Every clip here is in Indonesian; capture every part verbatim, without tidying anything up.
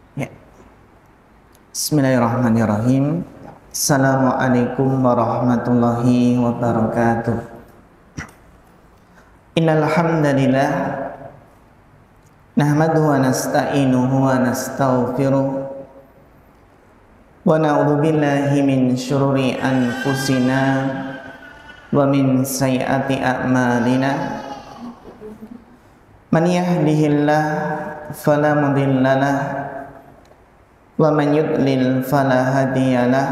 Ya. Bismillahirrahmanirrahim. Assalamualaikum warahmatullahi wabarakatuh. Innal hamdalillah nahmaduhu wa nasta'inuhu wa nastaghfiruh wa na'udzu billahi min syururi anfusina wa min sayyiati a'malina. Man yahdihillah fala mudhillalah wa man yudlil fala hadiyalah.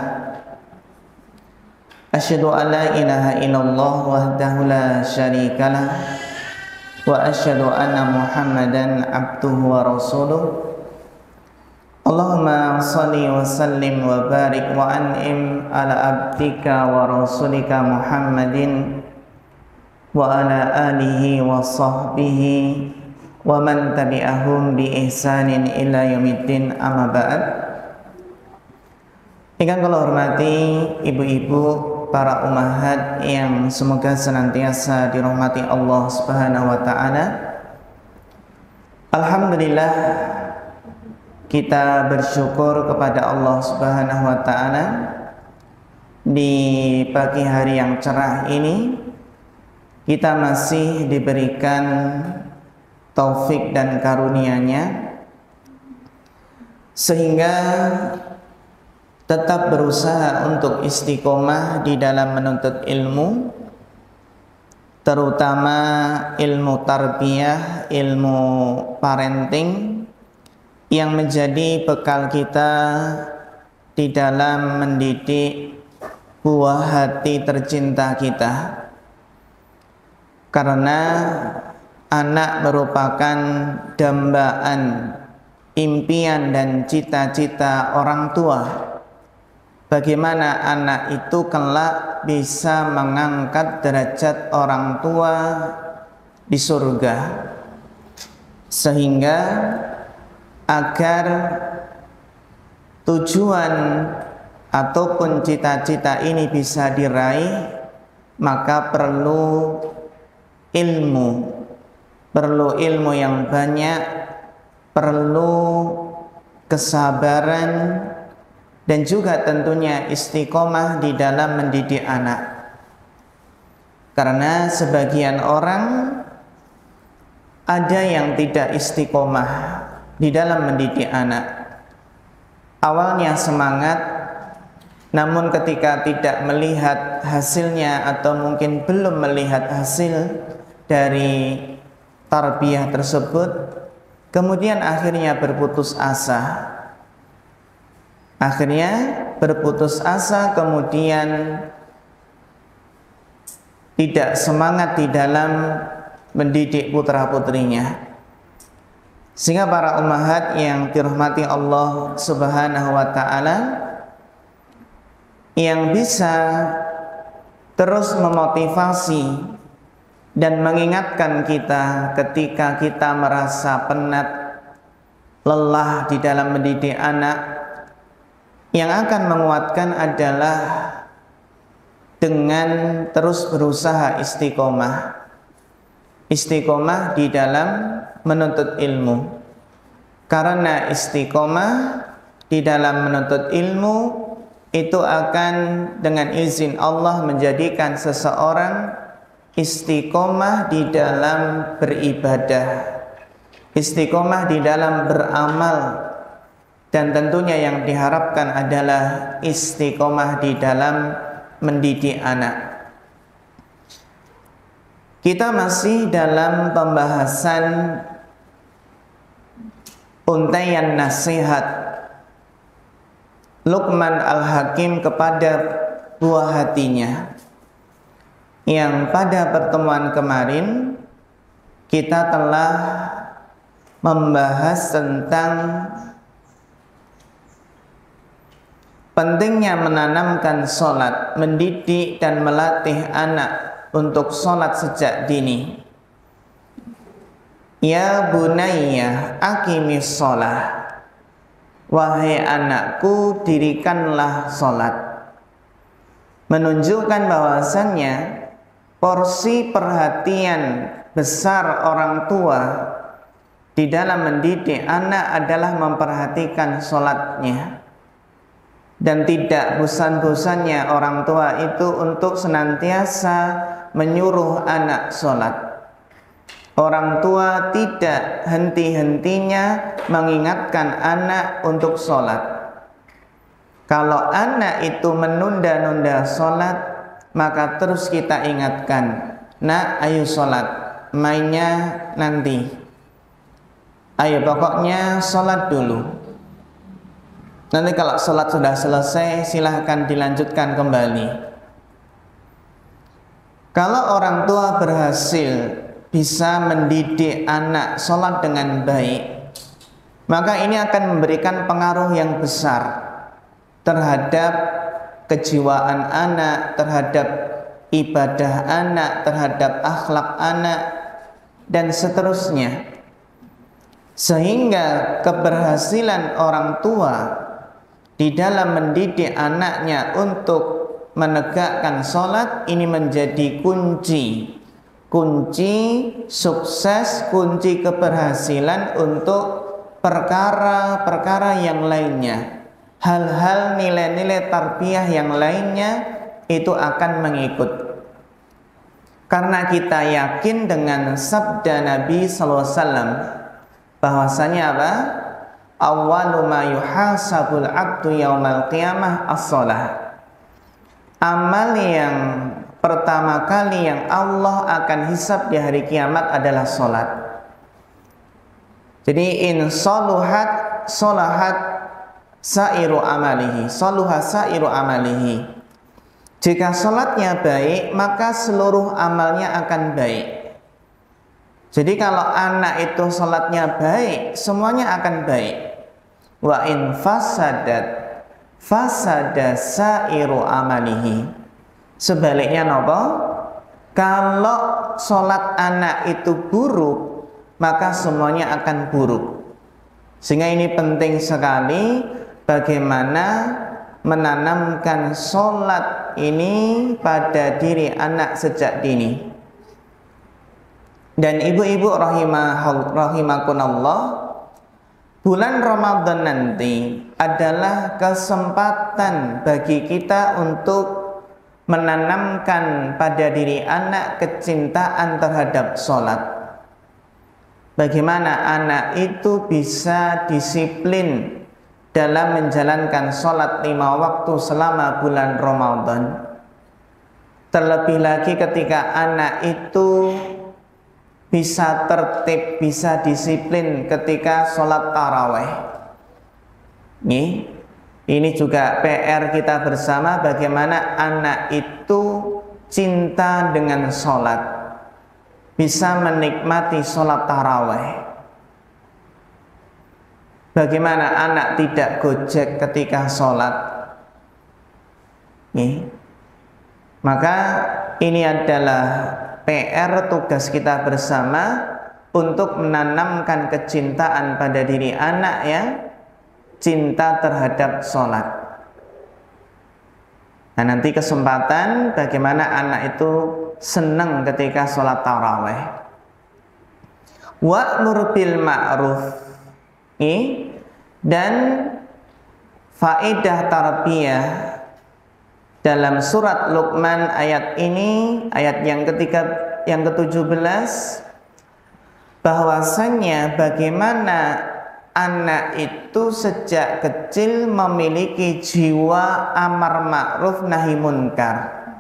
Asyhadu an la ilaha illallah wahdahu la syarikalah wa asyhadu anna Muhammadan abduhu wa rasuluh. Allahumma shalli wa sallim wa barik wa an'im ala abdika wa rasulika Muhammadin wa ala alihi wa sahbihi wa man tabi'ahum bi ihsanin ila yaumiddin, amma ba'd. Ingkang kula hormati ibu-ibu, para ummahat yang semoga senantiasa dirahmati Allah Subhanahu wa taala. Alhamdulillah, kita bersyukur kepada Allah Subhanahu wa taala di pagi hari yang cerah ini kita masih diberikan taufik dan karunia-Nya sehingga tetap berusaha untuk istiqomah di dalam menuntut ilmu, terutama ilmu tarbiyah, ilmu parenting yang menjadi bekal kita di dalam mendidik buah hati tercinta kita. Karena anak merupakan dambaan impian dan cita-cita orang tua. Bagaimana anak itu kelak bisa mengangkat derajat orang tua di surga, sehingga agar tujuan ataupun cita-cita ini bisa diraih, maka perlu ilmu, perlu ilmu yang banyak, perlu kesabaran, dan juga tentunya istiqomah di dalam mendidik anak. Karena sebagian orang ada yang tidak istiqomah di dalam mendidik anak. Awalnya semangat, namun ketika tidak melihat hasilnya atau mungkin belum melihat hasil dari tarbiyah tersebut, kemudian akhirnya berputus asa. Akhirnya berputus asa, kemudian tidak semangat di dalam mendidik putra-putrinya. Sehingga para ummahat yang dirahmati Allah Subhanahu wa taala, yang bisa terus memotivasi dan mengingatkan kita ketika kita merasa penat, lelah di dalam mendidik anak, yang akan menguatkan adalah dengan terus berusaha istiqomah. Istiqomah di dalam menuntut ilmu. Karena istiqomah di dalam menuntut ilmu itu akan dengan izin Allah menjadikan seseorang istiqomah di dalam beribadah, istiqomah di dalam beramal, dan tentunya yang diharapkan adalah istiqomah di dalam mendidik anak. Kita masih dalam pembahasan untaian nasihat Luqman Al-Hakim kepada buah hatinya, yang pada pertemuan kemarin kita telah membahas tentang pentingnya menanamkan sholat, mendidik dan melatih anak untuk sholat sejak dini. Ya bunayya aqimis sholah, wahai anakku dirikanlah sholat. Menunjukkan bahwasannya porsi perhatian besar orang tua di dalam mendidik anak adalah memperhatikan sholatnya. Dan tidak bosan-bosannya orang tua itu untuk senantiasa menyuruh anak sholat. Orang tua tidak henti-hentinya mengingatkan anak untuk sholat. Kalau anak itu menunda-nunda sholat, maka terus kita ingatkan, nak ayo sholat, mainnya nanti. Ayo pokoknya sholat dulu. Nanti kalau sholat sudah selesai, silahkan dilanjutkan kembali. Kalau orang tua berhasil bisa mendidik anak sholat dengan baik, maka ini akan memberikan pengaruh yang besar terhadap kejiwaan anak, terhadap ibadah anak, terhadap akhlak anak, dan seterusnya. Sehingga keberhasilan orang tua di dalam mendidik anaknya untuk menegakkan sholat ini menjadi kunci kunci sukses, kunci keberhasilan untuk perkara-perkara yang lainnya. Hal-hal nilai-nilai tarbiyah yang lainnya itu akan mengikut. Karena kita yakin dengan sabda Nabi sallallahu alaihi wasallam bahwasanya apa? Awwalu ma yuhasabul 'abdu yaumal qiyamah as-shalah. Amal yang pertama kali yang Allah akan hisab di hari kiamat adalah salat. Jadi in saluhat salahat sairu amalihi, saluha sairu amalihi. Jika salatnya baik, maka seluruh amalnya akan baik. Jadi kalau anak itu salatnya baik, semuanya akan baik. Wa in fasadat fasada sairu amalihi. Sebaliknya nopo? Kalau salat anak itu buruk, maka semuanya akan buruk. Sehingga ini penting sekali bagaimana menanamkan salat ini pada diri anak sejak dini. Dan ibu-ibu rahimah rahimakunallah, bulan Ramadan nanti adalah kesempatan bagi kita untuk menanamkan pada diri anak kecintaan terhadap sholat. Bagaimana anak itu bisa disiplin dalam menjalankan sholat lima waktu selama bulan Ramadan. Terlebih lagi ketika anak itu bisa tertib, bisa disiplin ketika sholat taraweh. Nih, ini juga P R kita bersama bagaimana anak itu cinta dengan sholat, bisa menikmati sholat taraweh. Bagaimana anak tidak gojek ketika sholat. Nih, maka ini adalah P R tugas kita bersama untuk menanamkan kecintaan pada diri anak ya, cinta terhadap sholat. Nah nanti kesempatan bagaimana anak itu senang ketika sholat taraweh. Wa'mur bil ma'ruf. Dan faedah tarbiyah dalam surat Luqman ayat ini, ayat yang ketiga, yang ketujuh belas, bahwasannya bagaimana anak itu sejak kecil memiliki jiwa amar ma'ruf nahi munkar.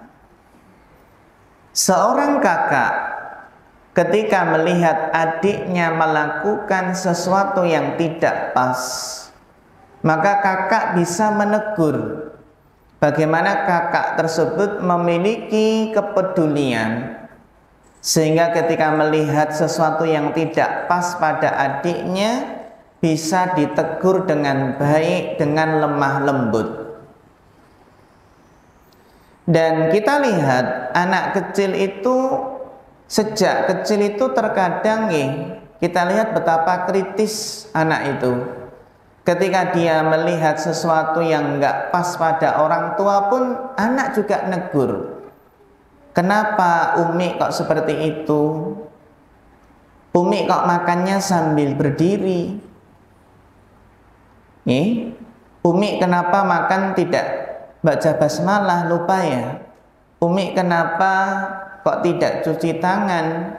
Seorang kakak ketika melihat adiknya melakukan sesuatu yang tidak pas, maka kakak bisa menegur. Bagaimana kakak tersebut memiliki kepedulian sehingga ketika melihat sesuatu yang tidak pas pada adiknya bisa ditegur dengan baik, dengan lemah lembut. Dan kita lihat anak kecil itu sejak kecil itu terkadang nih, kita lihat betapa kritis anak itu. Ketika dia melihat sesuatu yang enggak pas pada orang tua pun anak juga negur. Kenapa Umi kok seperti itu? Umi kok makannya sambil berdiri? Nih, Umi kenapa makan tidak baca basmalah? Lupa ya. Umi kenapa kok tidak cuci tangan?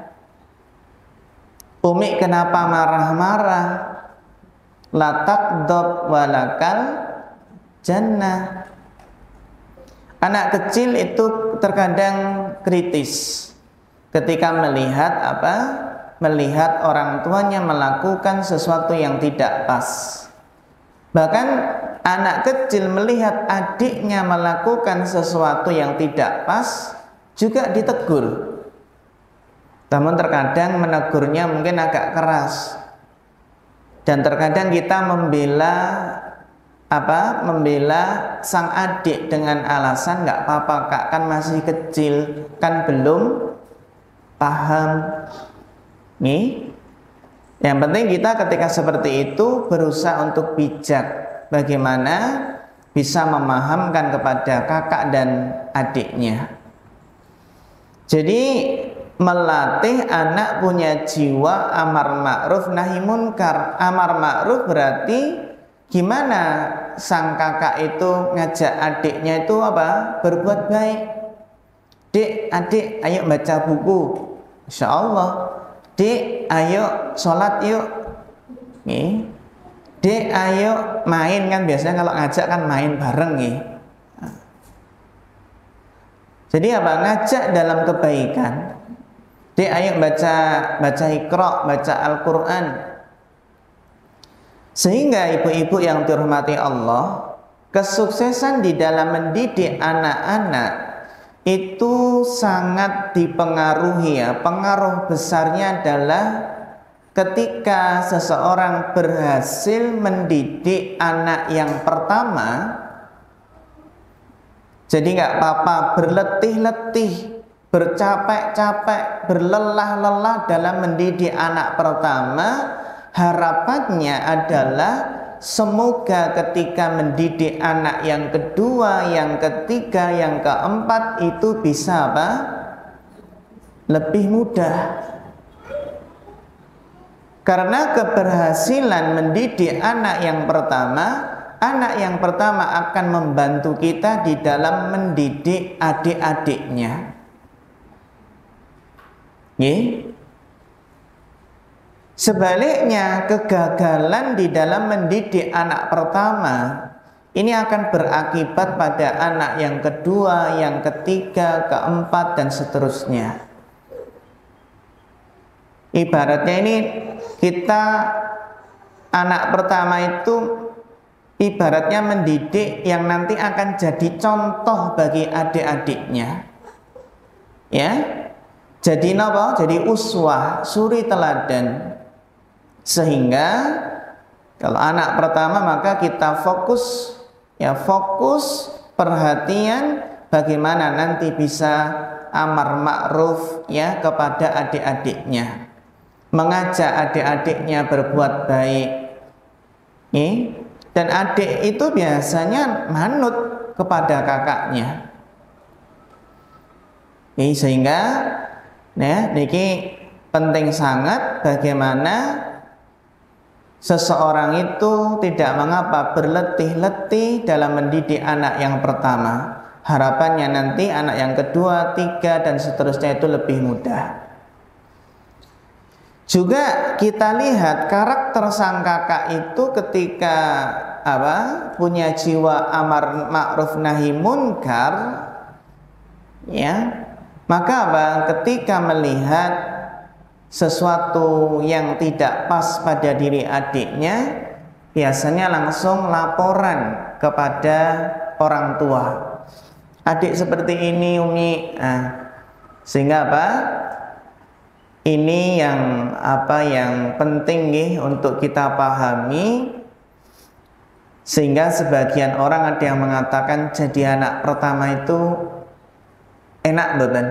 Umi kenapa marah-marah? La taqdab walakal jannah. Anak kecil itu terkadang kritis ketika melihat apa? Melihat orang tuanya melakukan sesuatu yang tidak pas. Bahkan anak kecil melihat adiknya melakukan sesuatu yang tidak pas juga ditegur. Namun terkadang menegurnya mungkin agak keras. Dan terkadang kita membela apa? Membela sang adik dengan alasan nggak apa-apa kak, kan masih kecil, kan belum paham. Nih, yang penting kita ketika seperti itu berusaha untuk bijak, bagaimana bisa memahamkan kepada kakak dan adiknya. Jadi melatih anak punya jiwa amar ma'ruf nahi munkar. Amar ma'ruf berarti gimana sang kakak itu ngajak adiknya itu apa? Berbuat baik. Dik, adik, ayo baca buku. Insya Allah. Dik, ayo sholat yuk. Nih. Dik, ayo main, kan biasanya kalau ngajak kan main bareng nih. Jadi apa? Ngajak dalam kebaikan. Dik, ayo baca baca Iqra, baca Al-Quran. Sehingga ibu-ibu yang dirahmati Allah, kesuksesan di dalam mendidik anak-anak itu sangat dipengaruhi ya. Pengaruh besarnya adalah ketika seseorang berhasil mendidik anak yang pertama. Jadi nggak apa-apa berletih-letih, bercapek-capek, berlelah-lelah dalam mendidik anak pertama. Harapannya adalah semoga ketika mendidik anak yang kedua, yang ketiga, yang keempat itu bisa apa? Lebih mudah. Karena keberhasilan mendidik anak yang pertama, anak yang pertama akan membantu kita di dalam mendidik adik-adiknya. Ye? Sebaliknya, kegagalan di dalam mendidik anak pertama ini akan berakibat pada anak yang kedua, yang ketiga, keempat, dan seterusnya. Ibaratnya ini kita anak pertama itu ibaratnya mendidik yang nanti akan jadi contoh bagi adik-adiknya. Ya. Jadi apa? Jadi uswah, suri teladan. Sehingga kalau anak pertama maka kita fokus ya fokus perhatian bagaimana nanti bisa amar ma'ruf ya kepada adik-adiknya, mengajak adik-adiknya berbuat baik. Nih, dan adik itu biasanya manut kepada kakaknya. Nih, sehingga ya niki penting sangat bagaimana seseorang itu tidak mengapa berletih-letih dalam mendidik anak yang pertama. Harapannya nanti anak yang kedua, tiga, dan seterusnya itu lebih mudah. Juga kita lihat karakter sang kakak itu ketika apa punya jiwa amar ma'ruf nahi munkar, ya, maka apa ketika melihat sesuatu yang tidak pas pada diri adiknya, biasanya langsung laporan kepada orang tua. Adik seperti ini Umi, nah, sehingga apa? Ini yang apa yang penting nih untuk kita pahami, sehingga sebagian orang ada yang mengatakan jadi anak pertama itu enak betul.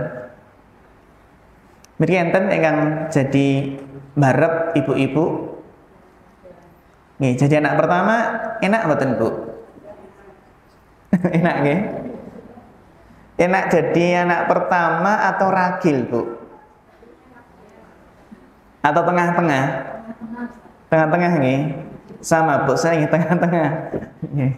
Mriki enten ingkang jadi barep ibu-ibu. Nggih, jadi anak pertama enak mboten, Bu? Enak nggih? Enak jadi anak pertama atau ragil, Bu? Atau tengah-tengah? Tengah-tengah nih. Sama Bu, saya ingin tengah-tengah. Nih.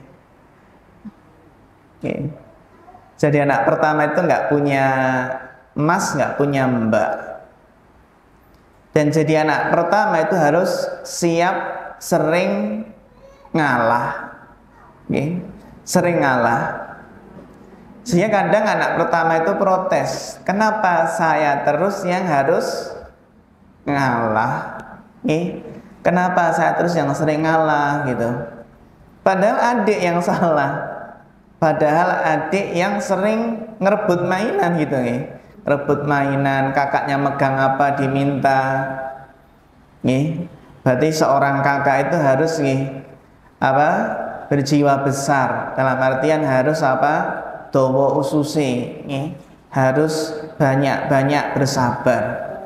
Nih. Jadi anak pertama itu nggak punya mas, nggak punya mbak. Dan jadi anak pertama itu harus siap sering ngalah. Nih. Sering ngalah. Sehingga kadang anak pertama itu protes, kenapa saya terus yang harus ngalah? Nih, kenapa saya terus yang sering ngalah gitu? Padahal adik yang salah. Padahal adik yang sering ngerebut mainan gitu nih. Rebut mainan, kakaknya megang apa diminta. Nih, berarti seorang kakak itu harus nih apa? Berjiwa besar. Dalam artian harus apa? Dawa ususi, nih, harus banyak-banyak bersabar.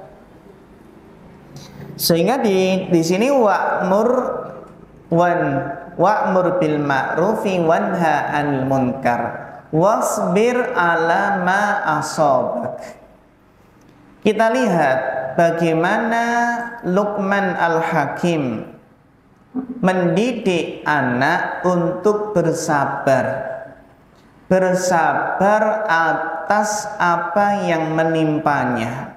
Sehingga di di sini wa'mur wan wa'mur bil ma'rufi wanha 'anil munkar wasbir 'ala ma asabak. Kita lihat bagaimana Luqman Al-Hakim mendidik anak untuk bersabar. Bersabar atas apa yang menimpanya.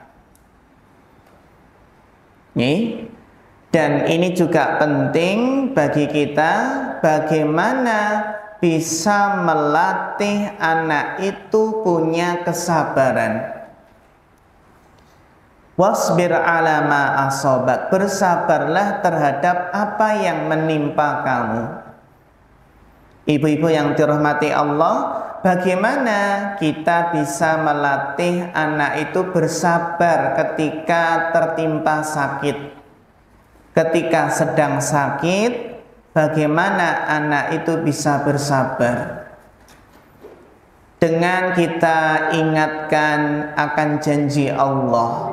Nih, dan ini juga penting bagi kita bagaimana bisa melatih anak itu punya kesabaran. Wasbir ala ma asobak, bersabarlah terhadap apa yang menimpa kamu. Ibu-ibu yang dirahmati Allah, bagaimana kita bisa melatih anak itu bersabar ketika tertimpa sakit? Ketika sedang sakit, bagaimana anak itu bisa bersabar? Dengan kita ingatkan akan janji Allah,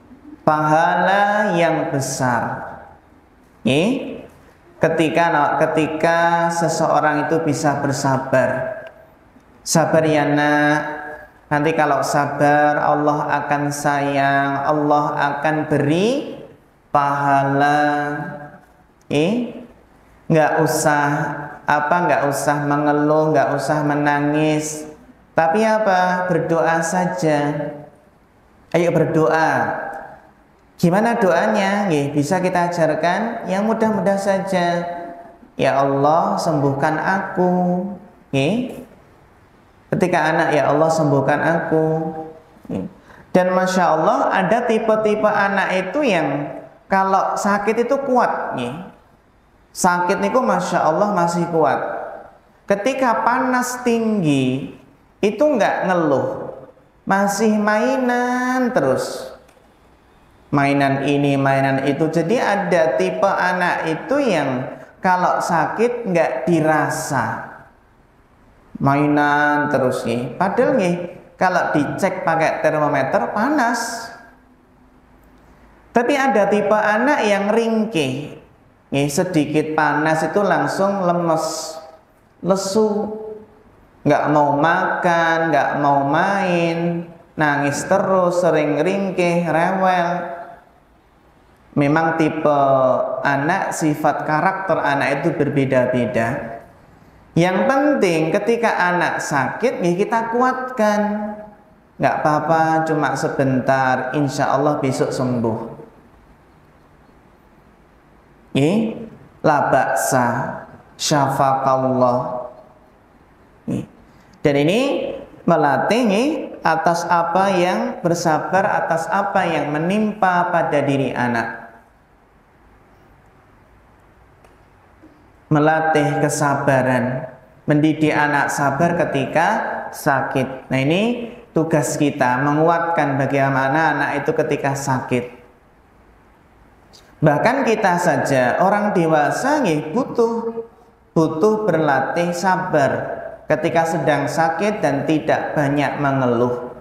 pahala yang besar. Nih, ketika ketika seseorang itu bisa bersabar. Sabar ya nak, nanti kalau sabar Allah akan sayang, Allah akan beri pahala. Eh, nggak usah apa, nggak usah mengeluh, nggak usah menangis, tapi apa, berdoa saja. Ayo berdoa. Gimana doanya? Nggih, bisa kita ajarkan yang mudah-mudah saja. Ya Allah, sembuhkan aku. Nggih. Ketika anak, ya Allah sembuhkan aku. Dan Masya Allah ada tipe-tipe anak itu yang kalau sakit itu kuat. Sakit itu Masya Allah masih kuat. Ketika panas tinggi itu nggak ngeluh, masih mainan terus. Mainan ini, mainan itu. Jadi ada tipe anak itu yang kalau sakit nggak dirasa, mainan terus nih. Padahal nih kalau dicek pakai termometer panas. Tapi ada tipe anak yang ringkih, nih sedikit panas itu langsung lemes, lesu, nggak mau makan, nggak mau main, nangis terus, sering ringkih, rewel. Memang tipe anak, sifat karakter anak itu berbeda-beda. Yang penting ketika anak sakit, ya kita kuatkan. Nggak apa-apa, cuma sebentar, insya Allah besok sembuh. Ini la ba'sa, syafaqallah. Dan ini melatih nih, atas apa yang bersabar, atas apa yang menimpa pada diri anak. Melatih kesabaran, mendidik anak sabar ketika sakit. Nah ini tugas kita, menguatkan bagaimana anak itu ketika sakit. Bahkan kita saja, orang dewasa nih, butuh butuh berlatih sabar ketika sedang sakit dan tidak banyak mengeluh.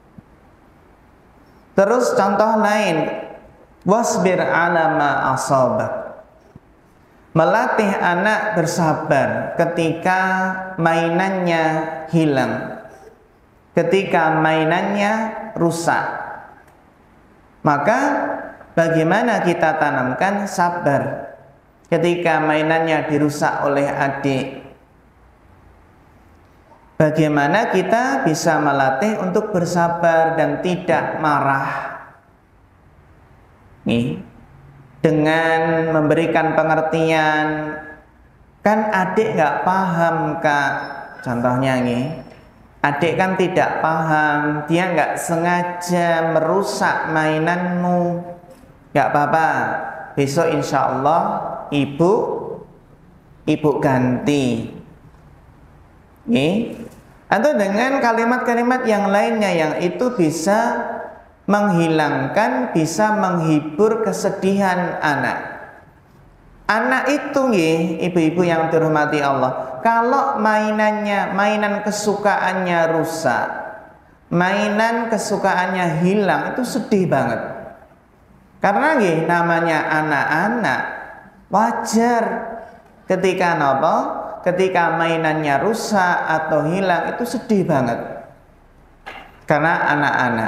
Terus contoh lain, wasbir ala ma asabak. Melatih anak bersabar ketika mainannya hilang, ketika mainannya rusak. Maka bagaimana kita tanamkan sabar ketika mainannya dirusak oleh adik? Bagaimana kita bisa melatih untuk bersabar dan tidak marah? Nih, dengan memberikan pengertian. Kan adik nggak paham, Kak. Contohnya nih, adik kan tidak paham, dia nggak sengaja merusak mainanmu. Nggak apa-apa, besok insya Allah ibu ibu ganti. Nih, atau dengan kalimat-kalimat yang lainnya yang itu bisa menghilangkan, bisa menghibur kesedihan anak. Anak itu nih, ibu-ibu yang dirahmati Allah, kalau mainannya, mainan kesukaannya rusak, mainan kesukaannya hilang, itu sedih banget. Karena nih, namanya anak-anak, wajar ketika nopo, ketika mainannya rusak atau hilang, itu sedih banget. Karena anak-anak.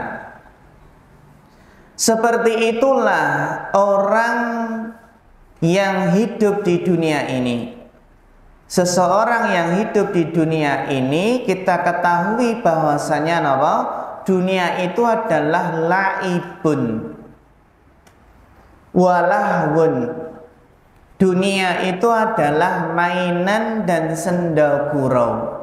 Seperti itulah orang yang hidup di dunia ini. Seseorang yang hidup di dunia ini, kita ketahui bahwasanya apa? Dunia itu adalah laibun walahwun. Dunia itu adalah mainan dan senda gurau.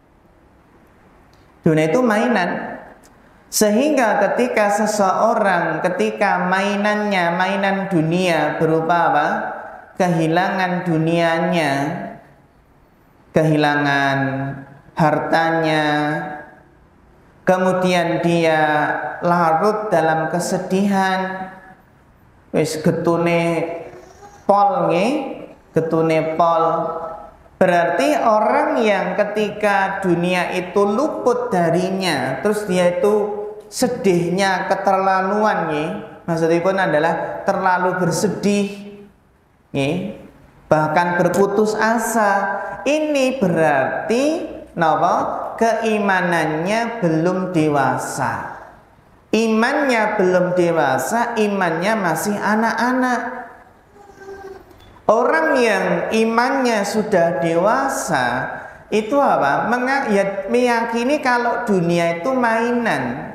Dunia itu mainan. Sehingga ketika seseorang, ketika mainannya, mainan dunia berupa apa? Kehilangan dunianya, kehilangan hartanya, kemudian dia larut dalam kesedihan, wis getune pol nggih, getune pol. Berarti orang yang ketika dunia itu luput darinya, terus dia itu sedihnya keterlaluan nih, maksudnya pun adalah terlalu bersedih nih, bahkan berputus asa. Ini berarti napa? Keimanannya belum dewasa. Imannya belum dewasa, imannya masih anak-anak. Orang yang imannya sudah dewasa itu apa? Menga- ya, meyakini kalau dunia itu mainan.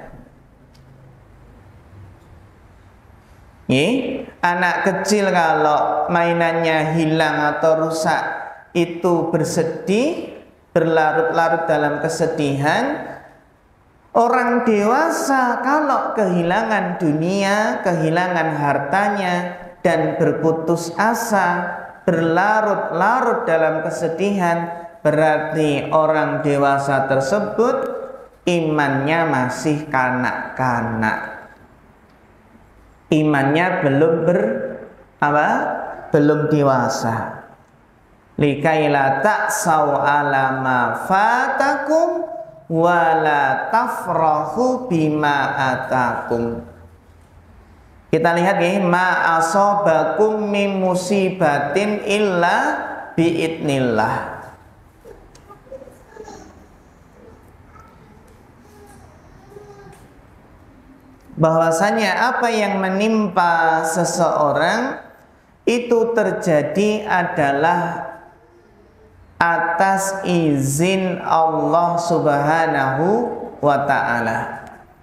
Nih, anak kecil kalau mainannya hilang atau rusak itu bersedih, berlarut-larut dalam kesedihan. Orang dewasa kalau kehilangan dunia, kehilangan hartanya, dan berputus asa, berlarut-larut dalam kesedihan, berarti orang dewasa tersebut imannya masih kanak-kanak. Imannya belum ber apa? Belum dewasa. Likaila ta'sau ala ma fatakum wala tafrahu bima atakum. Kita lihat ya, ma asobakum min musibatin illa biidnillah. Bahwasanya apa yang menimpa seseorang itu terjadi adalah atas izin Allah Subhanahu wa ta'ala.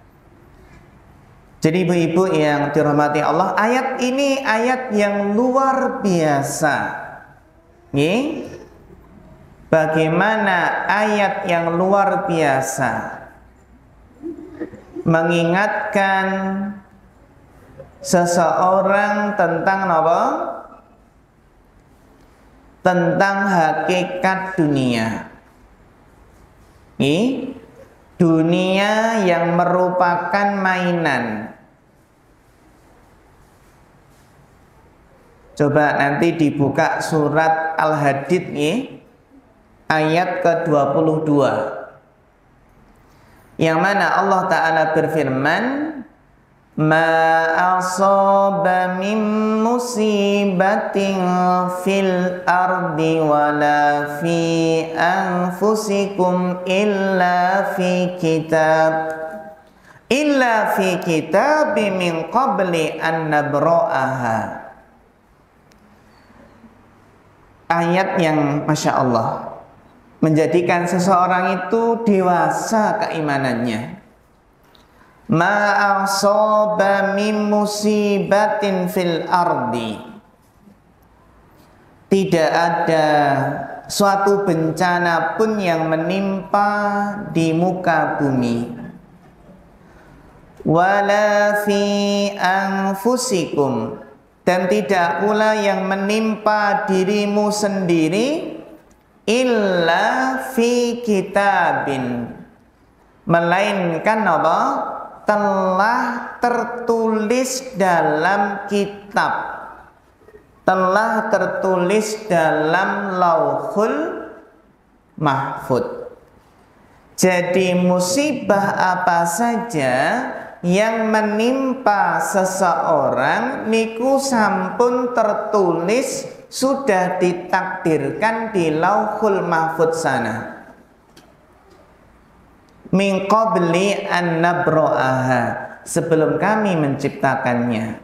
Jadi ibu-ibu yang dirahmati Allah, ayat ini ayat yang luar biasa. Nih, bagaimana ayat yang luar biasa mengingatkan seseorang tentang apa? Tentang hakikat dunia. Nih, dunia yang merupakan mainan. Coba nanti dibuka surat Al-Hadid nih, ayat ke dua puluh dua. Yang mana Allah Ta'ala berfirman, ma asaba min musibatin fil ardi wala fi anfusikum illa fi kitab illa fi kitabim min qabli an nabra'aha. Ayat yang Masya Allah menjadikan seseorang itu dewasa keimanannya. Ma asaba min musibatin fil ardi, tidak ada suatu bencana pun yang menimpa di muka bumi. Wala fi anfusikum, dan tidak pula yang menimpa dirimu sendiri, illa fi kitabin, melainkan apa? Telah tertulis dalam kitab, telah tertulis dalam lauhul mahfud. Jadi musibah apa saja yang menimpa seseorang niku sampun tertulis, sudah ditakdirkan di lauhul mahfud sana. Min qabli an nabra'aha, sebelum kami menciptakannya.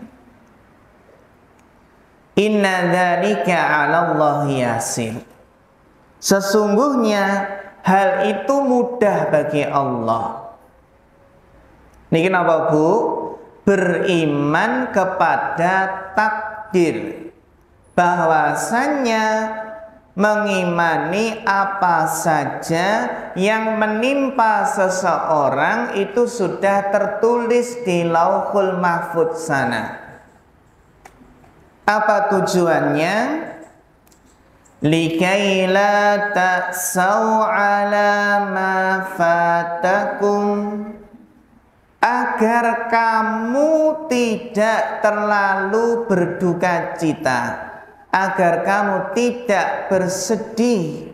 Inna dzalika 'ala Allahi yasir, sesungguhnya hal itu mudah bagi Allah. Niki napa Bu? Beriman kepada takdir, bahwasannya mengimani apa saja yang menimpa seseorang itu sudah tertulis di lauhul mahfud sana. Apa tujuannya? Likai la ta'sau ala ma fatakum, agar kamu tidak terlalu berduka cita, agar kamu tidak bersedih,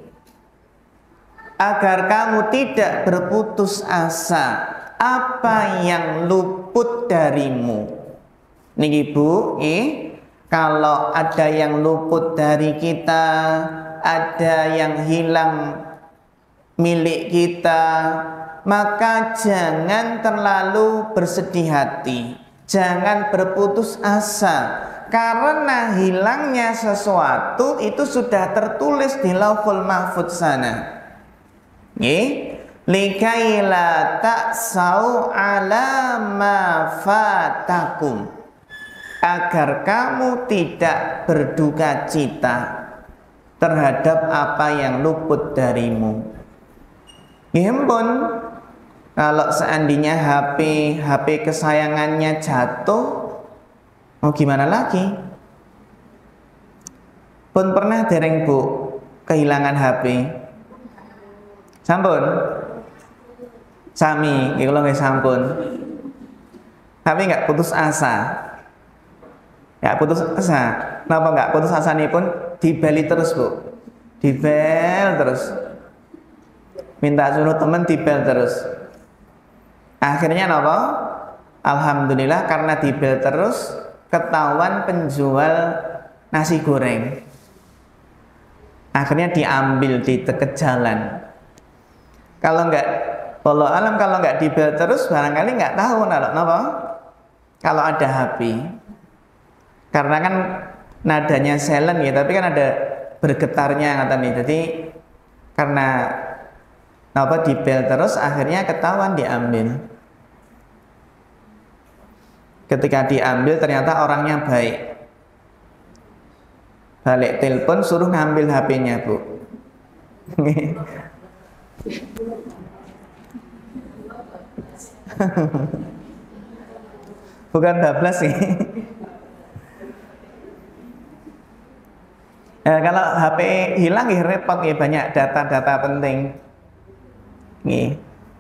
agar kamu tidak berputus asa apa yang luput darimu. Niki Bu, eh? Kalau ada yang luput dari kita, ada yang hilang milik kita, maka jangan terlalu bersedih hati, jangan berputus asa, karena hilangnya sesuatu itu sudah tertulis di lauhul mahfud sana. Nggih, likai la ta'sau ala ma fatakum, agar kamu tidak berduka cita terhadap apa yang luput darimu. Ya ampun, kalau seandainya H P H P kesayangannya jatuh, mau gimana lagi? Pun pernah dereng Bu kehilangan H P? Sampun? Sami, kalau nggak sampun. Tapi nggak putus asa. Nggak putus asa. Kenapa nggak putus asa nih pun? Dibeli terus Bu, dibel terus. Minta suruh temen dibel terus. Akhirnya apa? Alhamdulillah, karena dibel terus ketahuan penjual nasi goreng. Akhirnya diambil di dekat jalan. Kalau nggak, walau alam kalau nggak dibel terus barangkali nggak tahu kalau apa? Kalau ada H P. Karena kan nadanya silent ya, tapi kan ada bergetarnya kata nih. Jadi karena apa dibel terus akhirnya ketahuan diambil. Ketika diambil ternyata orangnya baik. Balik telepon suruh ngambil H P-nya Bu. Bukan bablas sih. Nah, kalau H P hilang ya repot ya, banyak data-data penting. Nih.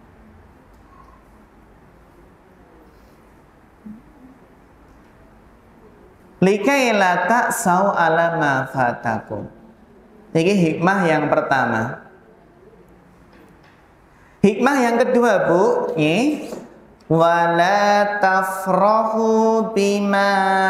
Likai la ta'sau ala ma fatakum. Ini hikmah yang pertama. Hikmah yang kedua Bu, nih. Wala tafrahu bima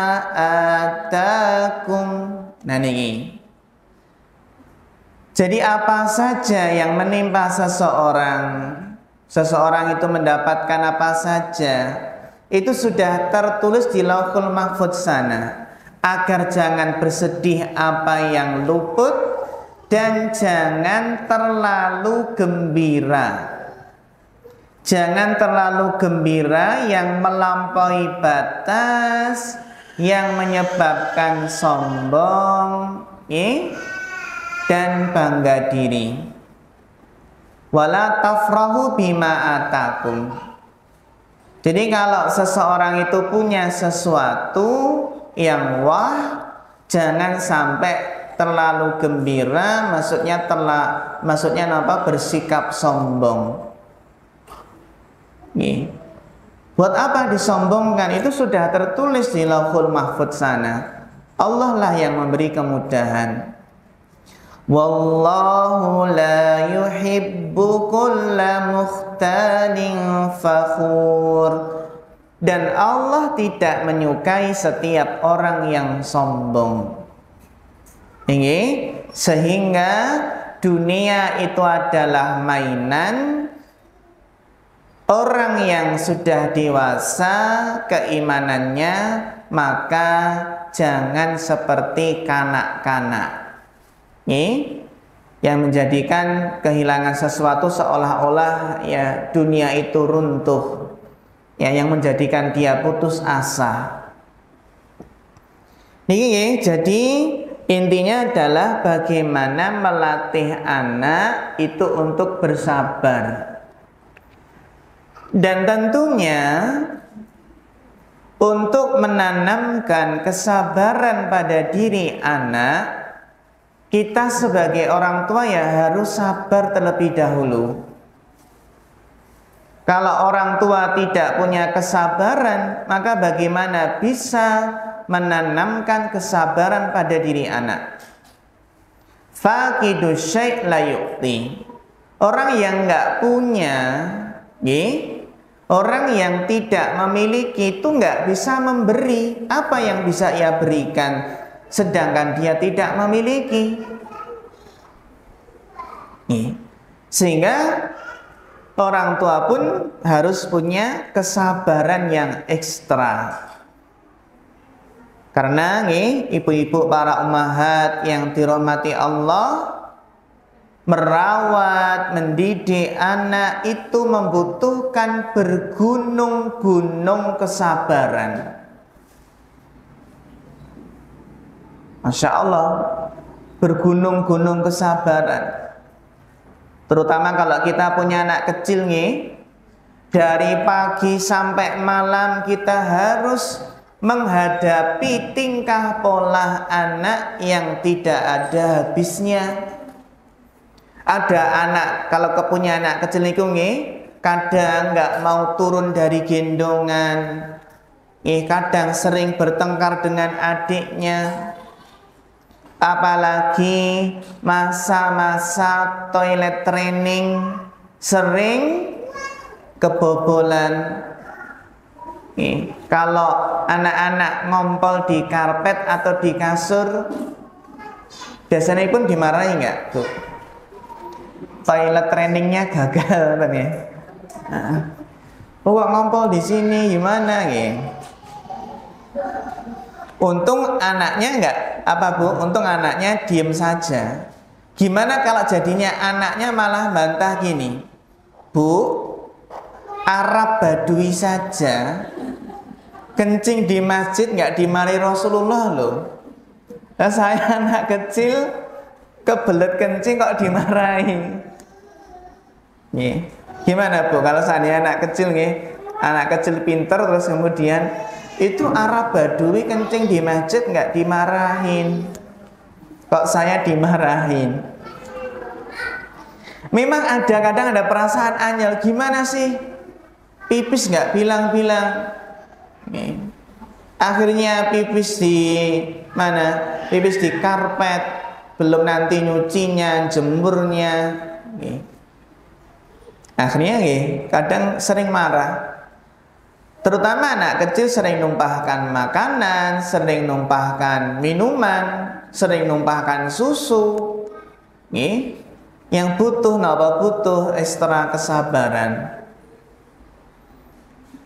atakum. Nah ini. Jadi apa saja yang menimpa seseorang, seseorang itu mendapatkan apa saja, itu sudah tertulis di Lauhul Mahfudz sana, agar jangan bersedih apa yang luput dan jangan terlalu gembira. Jangan terlalu gembira yang melampaui batas, yang menyebabkan sombong eh, dan bangga diri. Wala tafrahu bima atakum. Jadi kalau seseorang itu punya sesuatu yang wah, jangan sampai terlalu gembira, maksudnya terla, maksudnya apa? Bersikap sombong. Nih. Buat apa disombongkan? Itu sudah tertulis di Lauhul Mahfudz sana. Allah lah yang memberi kemudahan. Wallahu la yuhibbu kulla mukhtalin fakhur. Dan Allah tidak menyukai setiap orang yang sombong. Ini sehingga dunia itu adalah mainan. Orang yang sudah dewasa keimanannya, maka jangan seperti kanak-kanak. Ini yang menjadikan kehilangan sesuatu seolah-olah ya dunia itu runtuh. Ya, yang menjadikan dia putus asa. Ini jadi intinya adalah bagaimana melatih anak itu untuk bersabar. Dan tentunya untuk menanamkan kesabaran pada diri anak, kita sebagai orang tua ya harus sabar terlebih dahulu. Kalau orang tua tidak punya kesabaran, maka bagaimana bisa menanamkan kesabaran pada diri anak? Faqidu syai' la yu'ti. Orang yang enggak punya, ye, orang yang tidak memiliki itu nggak bisa memberi. Apa yang bisa ia berikan sedangkan dia tidak memiliki? Sehingga orang tua pun harus punya kesabaran yang ekstra. Karena nih, ibu-ibu para ummahat yang dirahmati Allah, merawat, mendidik anak itu membutuhkan bergunung-gunung kesabaran. Masya Allah, bergunung-gunung kesabaran. Terutama kalau kita punya anak kecil nih, dari pagi sampai malam kita harus menghadapi tingkah pola anak yang tidak ada habisnya. Ada anak, kalau kepunya anak kecil itu nih, kadang nggak mau turun dari gendongan, nih, kadang sering bertengkar dengan adiknya. Apalagi masa-masa toilet training sering kebobolan. Nih, kalau anak-anak ngompol di karpet atau di kasur, biasanya pun dimarahi nggak, Bu? Toilet trainingnya gagal kan ya? Nah, oh, kok ngompol di sini gimana ya? Untung anaknya enggak apa Bu? Untung anaknya diem saja. Gimana kalau jadinya anaknya malah bantah gini, Bu, Arab Badui saja kencing di masjid nggak dimarahi Rasulullah loh. Nah, saya anak kecil kebelet kencing kok dimarahi. Nih, gimana Bu kalau saya anak kecil nih, anak kecil pinter terus kemudian itu Arab Badui kencing di masjid nggak dimarahin, kok saya dimarahin? Memang ada kadang ada perasaan anyel, gimana sih pipis nggak bilang-bilang? Nih, akhirnya pipis di mana? Pipis di karpet, belum nanti nyucinya, jemurnya. Nih. Akhirnya ya, kadang sering marah. Terutama anak kecil sering numpahkan makanan, sering numpahkan minuman, sering numpahkan susu. Nih, yang butuh napa butuh ekstra kesabaran.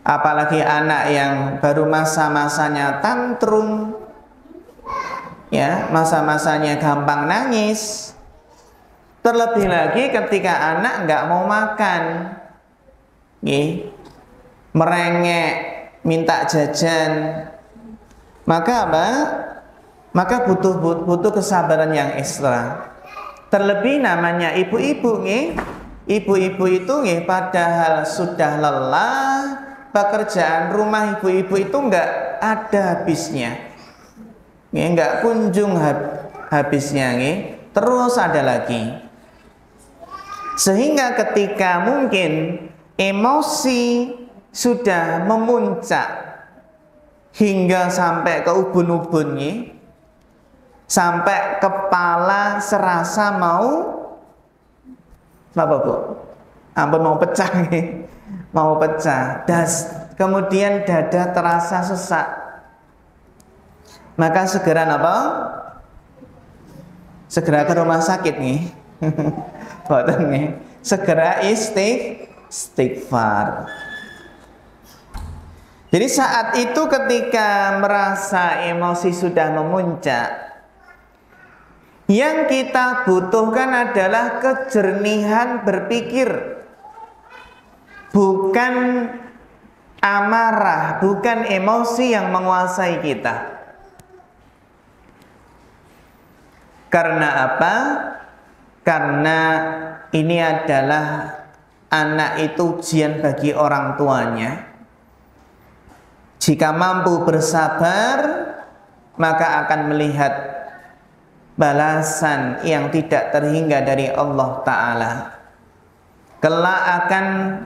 apalagi anak yang baru masa-masanya tantrum, ya, masa-masanya gampang nangis. Terlebih lagi ketika anak nggak mau makan, nih, merengek, minta jajan, maka apa? Maka butuh butuh kesabaran yang ekstra. Terlebih namanya ibu-ibu, nih, ibu-ibu itu nih, padahal sudah lelah, pekerjaan rumah ibu-ibu itu nggak ada habisnya, nih, nggak kunjung hab, habisnya, nih, terus ada lagi. Sehingga ketika mungkin emosi sudah memuncak hingga sampai ke ubun-ubun, nih, sampai kepala serasa mau apa, Bu? Ampun, mau pecah nih. Mau pecah. Das, kemudian dada terasa sesak. Maka segera apa? Segera ke rumah sakit nih. Boten nih. Segera istig istighfar. Jadi saat itu ketika merasa emosi sudah memuncak, yang kita butuhkan adalah kejernihan berpikir, bukan amarah, bukan emosi yang menguasai kita. Karena apa? Karena ini adalah anak itu ujian bagi orang tuanya. Jika mampu bersabar, maka akan melihat balasan yang tidak terhingga dari Allah Ta'ala. Kelak akan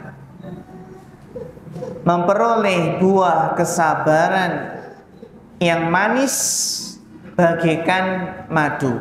memperoleh buah kesabaran yang manis bagaikan madu.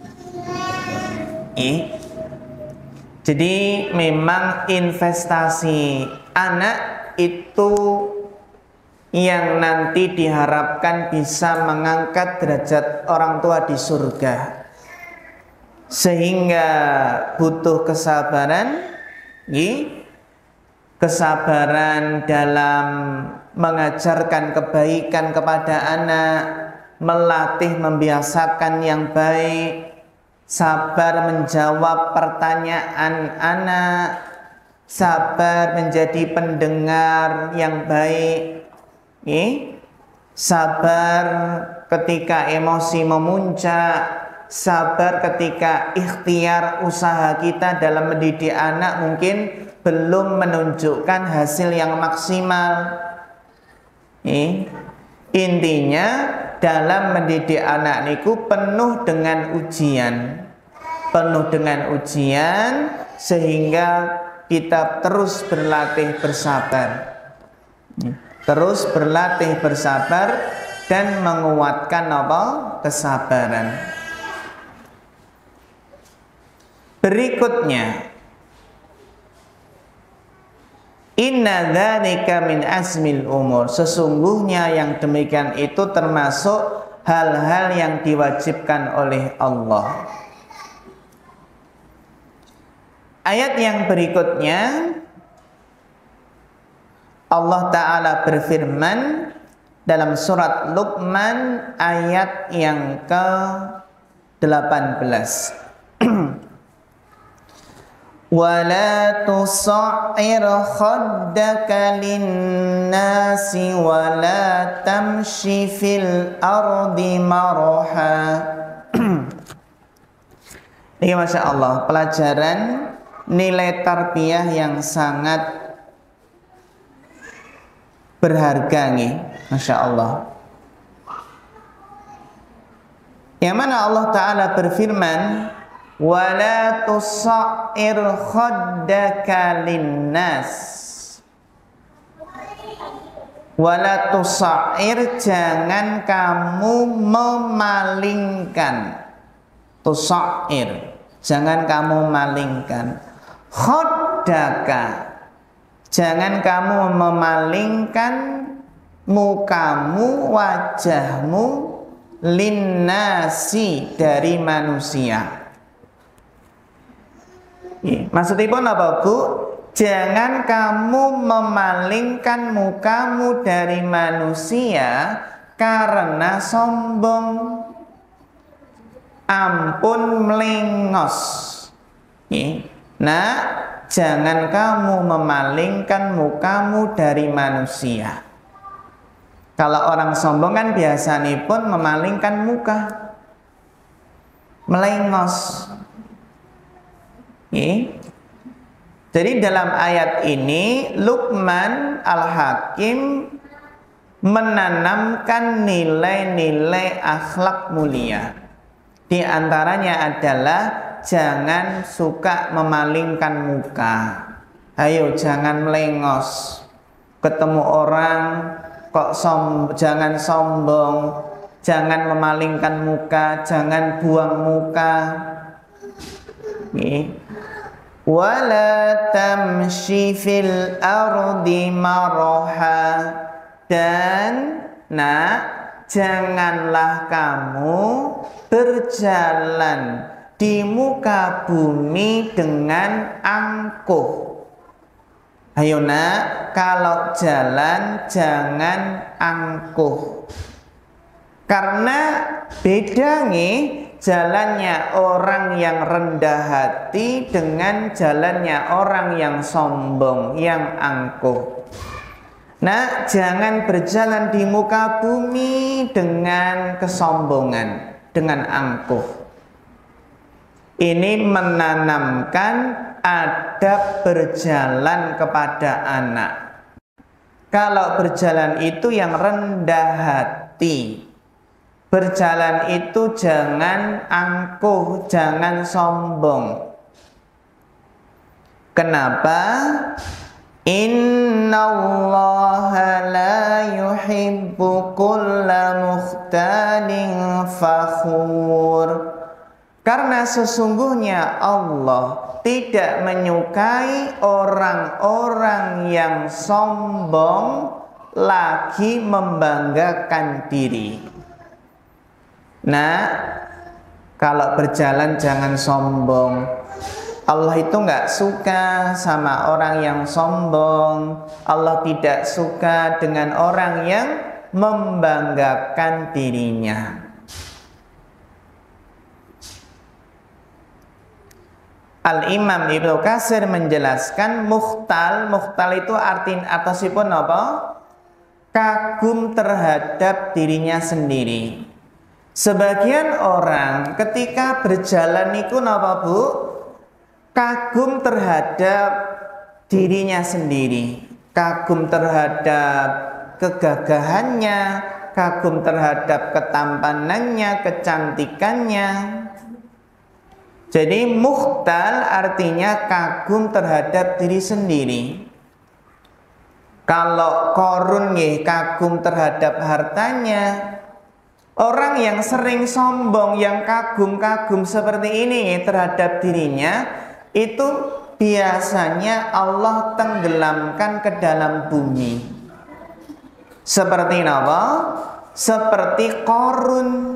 Eh? Jadi memang investasi anak itu yang nanti diharapkan bisa mengangkat derajat orang tua di surga. Sehingga butuh kesabaran, nih, kesabaran dalam mengajarkan kebaikan kepada anak, melatih membiasakan yang baik, sabar menjawab pertanyaan anak, sabar menjadi pendengar yang baik, nih, sabar ketika emosi memuncak, sabar ketika ikhtiar usaha kita dalam mendidik anak mungkin belum menunjukkan hasil yang maksimal. Nih, intinya dalam mendidik anak niku penuh dengan ujian, penuh dengan ujian, sehingga kita terus berlatih bersabar, terus berlatih bersabar dan menguatkan apa? Kesabaran. Berikutnya, inna dzalika min azmil umur. Sesungguhnya yang demikian itu termasuk hal-hal yang diwajibkan oleh Allah. Ayat yang berikutnya, Allah Ta'ala berfirman dalam surat Luqman ayat yang ke delapan belas. وَلَا تُصَعِّرْ خَدَّكَ لِلنَّاسِ وَلَا تَمْشِ فِي الْأَرْضِ مَرَحًا. Ini Masya Allah pelajaran nilai tarbiyah yang sangat berharga nih, Masya Allah. Yang mana Allah Ta'ala berfirman, wala tusa'ir khaddaka linnas. Wala tusa'ir, jangan kamu memalingkan. Tusa'ir, jangan kamu malingkan. Khaddaka, jangan kamu memalingkan mukamu, wajahmu, linnasi, dari manusia. Maksudnya apa, Bu? jangan kamu memalingkan mukamu dari manusia karena sombong. Ampun melengos. Nah, jangan kamu memalingkan mukamu dari manusia. Kalau orang sombong kan biasanya pun memalingkan muka, melengos. Jadi dalam ayat ini Luqman Al-Hakim menanamkan nilai-nilai akhlak mulia. Di antaranya adalah jangan suka memalingkan muka. Ayo jangan melengos. Ketemu orang kok som, jangan sombong, jangan memalingkan muka, jangan buang muka. Nih. Wala tamshi fil ardi maraha, dan nak, janganlah kamu berjalan di muka bumi dengan angkuh. Ayo nak, kalau jalan jangan angkuh. Karena beda nih jalannya orang yang rendah hati dengan jalannya orang yang sombong, yang angkuh. Nah, jangan berjalan di muka bumi dengan kesombongan, dengan angkuh. Ini menanamkan adab berjalan kepada anak. Kalau berjalan itu yang rendah hati. Berjalan itu jangan angkuh, jangan sombong. Kenapa? Innallaha la yuhibbu kulla mukhtalin fakhur. Karena sesungguhnya Allah tidak menyukai orang-orang yang sombong lagi membanggakan diri. Nah, kalau berjalan jangan sombong. Allah itu nggak suka sama orang yang sombong. Allah tidak suka dengan orang yang membanggakan dirinya. Al-Imam Ibnu Katsir menjelaskan mukhtal, mukhtal itu artin atasipun apa? Kagum terhadap dirinya sendiri. Sebagian orang ketika berjalan itu napa Bu? Kagum terhadap dirinya sendiri, kagum terhadap kegagahannya, kagum terhadap ketampanannya, kecantikannya. Jadi mukhtal artinya kagum terhadap diri sendiri. Kalau Qarun nggih kagum terhadap hartanya. Orang yang sering sombong, yang kagum-kagum seperti ini terhadap dirinya, itu biasanya Allah tenggelamkan ke dalam bumi. Seperti apa? Seperti Qarun.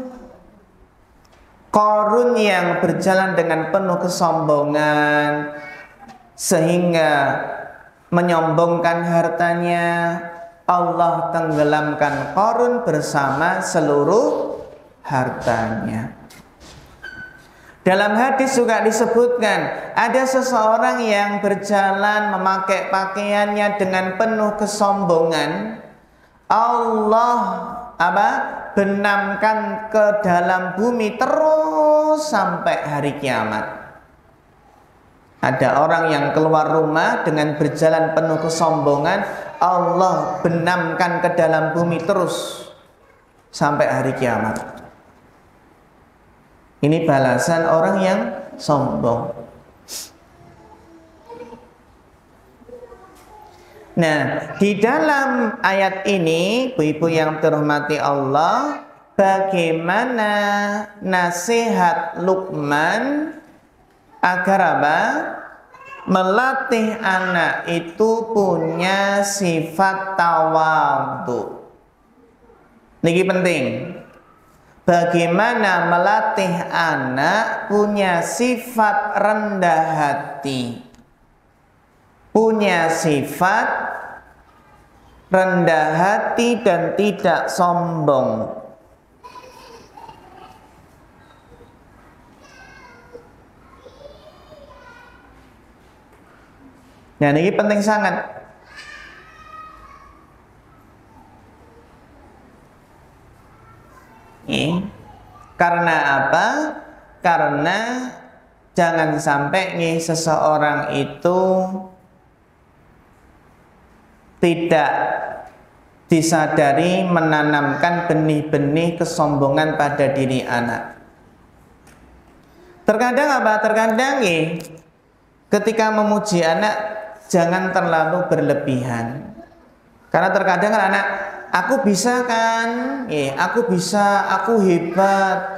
Qarun yang berjalan dengan penuh kesombongan sehingga menyombongkan hartanya, Allah tenggelamkan Qarun bersama seluruh hartanya. Dalam hadis juga disebutkan ada seseorang yang berjalan memakai pakaiannya dengan penuh kesombongan. Allah apa? benamkan ke dalam bumi terus sampai hari kiamat. Ada orang yang keluar rumah dengan berjalan penuh kesombongan, Allah benamkan ke dalam bumi terus sampai hari kiamat. Ini balasan orang yang sombong. Nah, di dalam ayat ini, ibu-ibu yang terhormati Allah, bagaimana nasihat Luqman agar apa? Melatih anak itu punya sifat tawadhu. Niki penting. Bagaimana melatih anak punya sifat rendah hati. punya sifat rendah hati dan tidak sombong. Nah, ini penting sangat. Ini karena apa? Karena jangan sampai nih seseorang itu tidak disadari menanamkan benih-benih kesombongan pada diri anak. Terkadang apa? Terkadang nih ketika memuji anak jangan terlalu berlebihan. Karena terkadang kan anak, aku bisa kan, nih, aku bisa, aku hebat.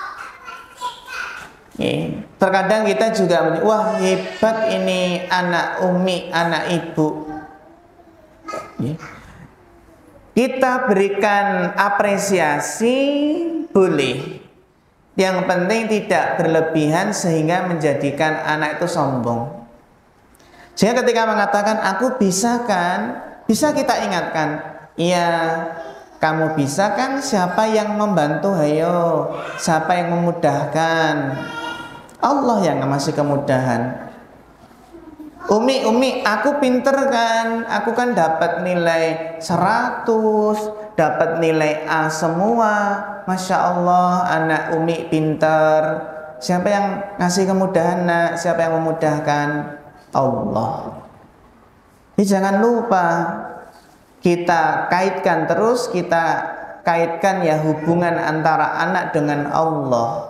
Nih, terkadang kita juga, wah hebat ini anak umi, anak ibu. Nih, kita berikan apresiasi boleh. Yang penting tidak berlebihan sehingga menjadikan anak itu sombong. Sehingga ketika mengatakan aku bisa kan, bisa kita ingatkan, iya kamu bisa kan, siapa yang membantu, hayo, siapa yang memudahkan? Allah yang ngasih kemudahan. Umi, umi, aku pinter kan, aku kan dapat nilai seratus, dapat nilai A semua. Masya Allah, anak umi pinter. Siapa yang ngasih kemudahan, nak? Siapa yang memudahkan? Allah. Jadi jangan lupa kita kaitkan terus, kita kaitkan ya hubungan antara anak dengan Allah.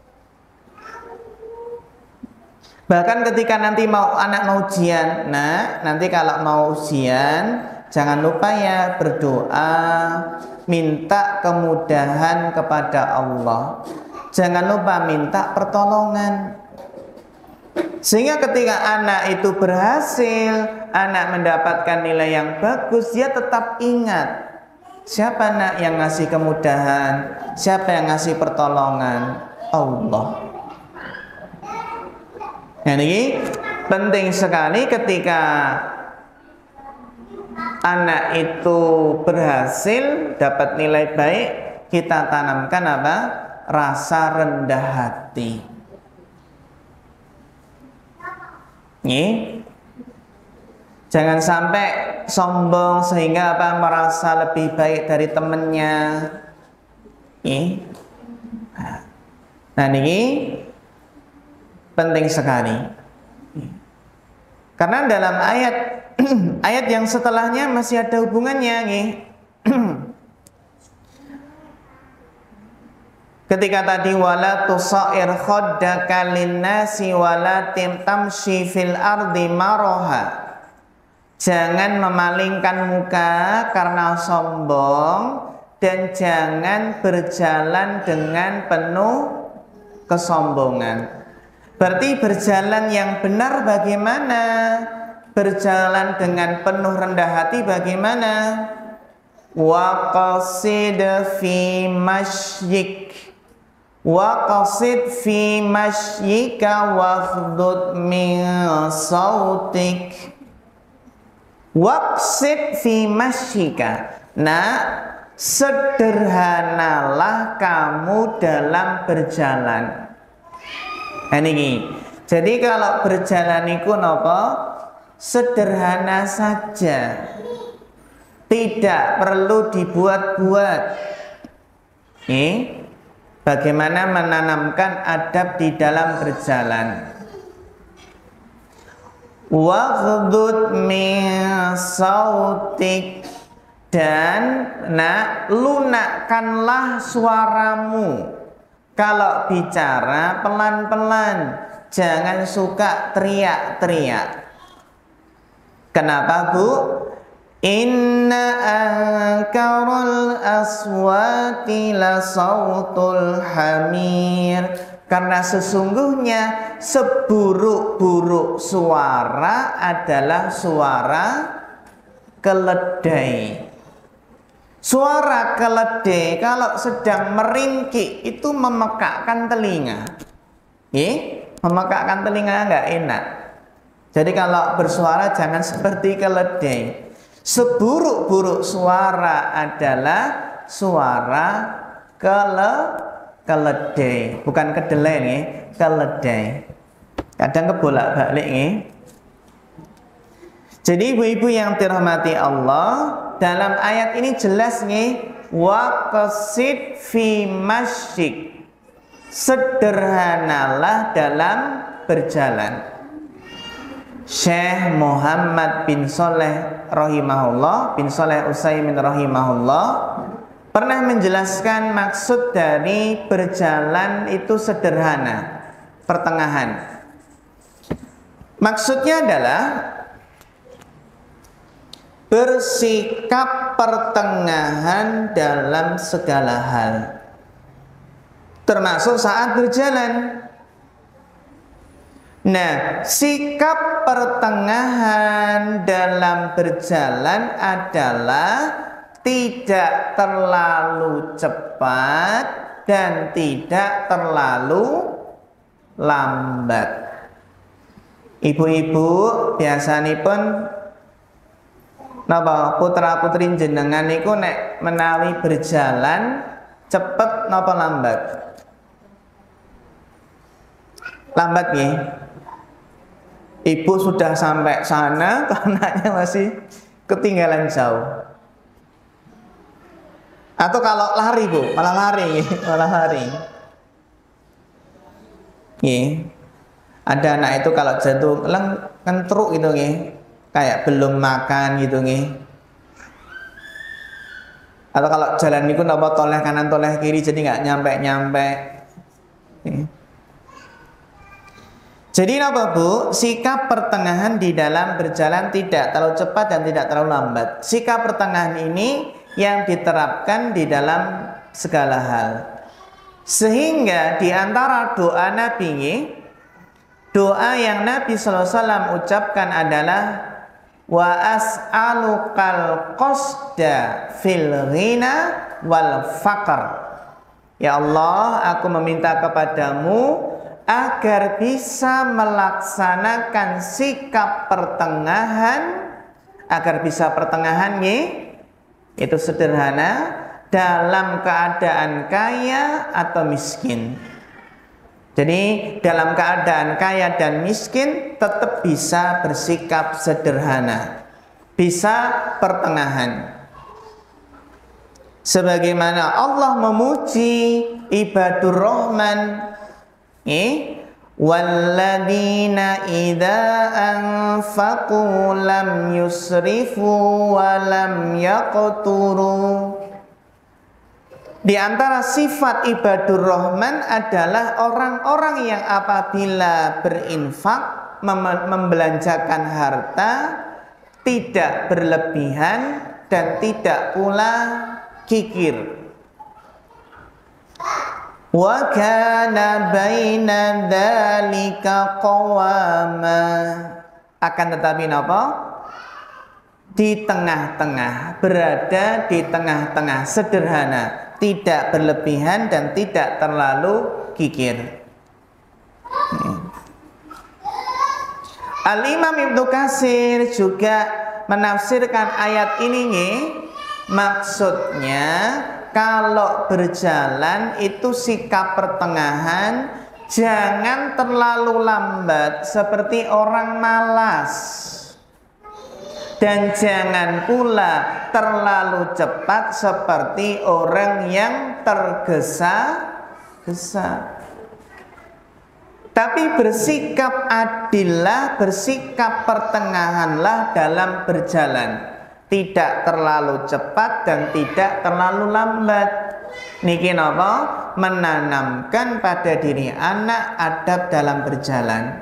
Bahkan ketika nanti mau anak mau ujian, nah nanti kalau mau ujian jangan lupa ya berdoa, minta kemudahan kepada Allah. Jangan lupa minta pertolongan. Sehingga ketika anak itu berhasil, anak mendapatkan nilai yang bagus, dia tetap ingat siapa nak yang ngasih kemudahan, siapa yang ngasih pertolongan, Allah. Nah, ini penting sekali ketika anak itu berhasil dapat nilai baik, kita tanamkan apa? Rasa rendah hati. Nih, jangan sampai sombong sehingga apa? Merasa lebih baik dari temannya. Nih, nah ini penting sekali. Karena dalam ayat ayat yang setelahnya masih ada hubungannya nih. Ketika tadi wala tusair khaddaka linnasi wala tamshi fil ardi maraha. Jangan memalingkan muka karena sombong dan jangan berjalan dengan penuh kesombongan. Berarti berjalan yang benar bagaimana? Berjalan dengan penuh rendah hati bagaimana? Wa qasid fi mashyik wa qasid fi mashyika waghdud min sautik. Waqsid fi mashyika. Nah, sederhanalah kamu dalam berjalan. Nah, ini. Jadi kalau berjalan itu apa? Sederhana saja. Tidak perlu dibuat-buat. Ini bagaimana menanamkan adab di dalam berjalan. Waghdud min sautik, dan nak lunakkanlah suaramu. Kalau bicara pelan-pelan, jangan suka teriak-teriak. Kenapa, Bu? Inna ankarul aswati la sautul hamir. Karena sesungguhnya seburuk-buruk suara adalah suara keledai. Suara keledai kalau sedang meringkik itu memekakkan telinga. Eh, memekakkan telinga nggak enak. Jadi kalau bersuara jangan seperti keledai. Seburuk-buruk suara adalah suara kele keledai, bukan kedelai nih, keledai. Kadang kebolak-balik nih. Jadi ibu-ibu yang dirahmati Allah, dalam ayat ini jelas nih, waqsid fi masyik, sederhanalah dalam berjalan. Syekh Muhammad bin Shalih rahimahullah, bin Shalih Utsaimin rahimahullah pernah menjelaskan maksud dari berjalan itu sederhana, pertengahan. Maksudnya adalah bersikap pertengahan dalam segala hal, termasuk saat berjalan. Nah, sikap pertengahan dalam berjalan adalah tidak terlalu cepat dan tidak terlalu lambat. Ibu-ibu biasanya pun napa putra putri jenengan niku nek menawi berjalan cepet napa lambat? Lambat nggih. Ibu sudah sampai sana, anaknya masih ketinggalan jauh. Atau kalau lari bu, malah lari, malah lari. Nggih. Ada anak itu kalau jatuh leng kentruk gitu nggih, kayak belum makan gitu nggih. Atau kalau jalan niku napa toleh kanan toleh kiri jadi nggak nyampe-nyampe. Jadi apa bu? Sikap pertengahan di dalam berjalan tidak terlalu cepat dan tidak terlalu lambat. Sikap pertengahan ini yang diterapkan di dalam segala hal. Sehingga di antara doa Nabi, doa yang Nabi shallallahu alaihi wasallam ucapkan adalah wa as'alukal qasda fil ghina wal faqr. Ya Allah, aku meminta kepadamu agar bisa melaksanakan sikap pertengahan, agar bisa pertengahan nih, itu sederhana dalam keadaan kaya atau miskin. Jadi dalam keadaan kaya dan miskin tetap bisa bersikap sederhana, bisa pertengahan. Sebagaimana Allah memuji ibadur rahman, eh? Walladzina idza anfaqu lam yusrifu wa lam yaqturu. Di antara sifat ibadur rahman adalah orang-orang yang apabila berinfak, mem- membelanjakan harta tidak berlebihan dan tidak pula kikir. Wa kana baina dzalika qawama. Akan tetapi napa? Di tengah-tengah, berada di tengah-tengah, sederhana, tidak berlebihan dan tidak terlalu kikir. Al-Imam Ibnu Katsir juga menafsirkan ayat ini nih, maksudnya kalau berjalan itu sikap pertengahan, jangan terlalu lambat seperti orang malas, dan jangan pula terlalu cepat seperti orang yang tergesa-gesa. Tapi bersikap adillah, bersikap pertengahanlah dalam berjalan. Tidak terlalu cepat dan tidak terlalu lambat. Niki napa? Menanamkan pada diri anak adab dalam berjalan.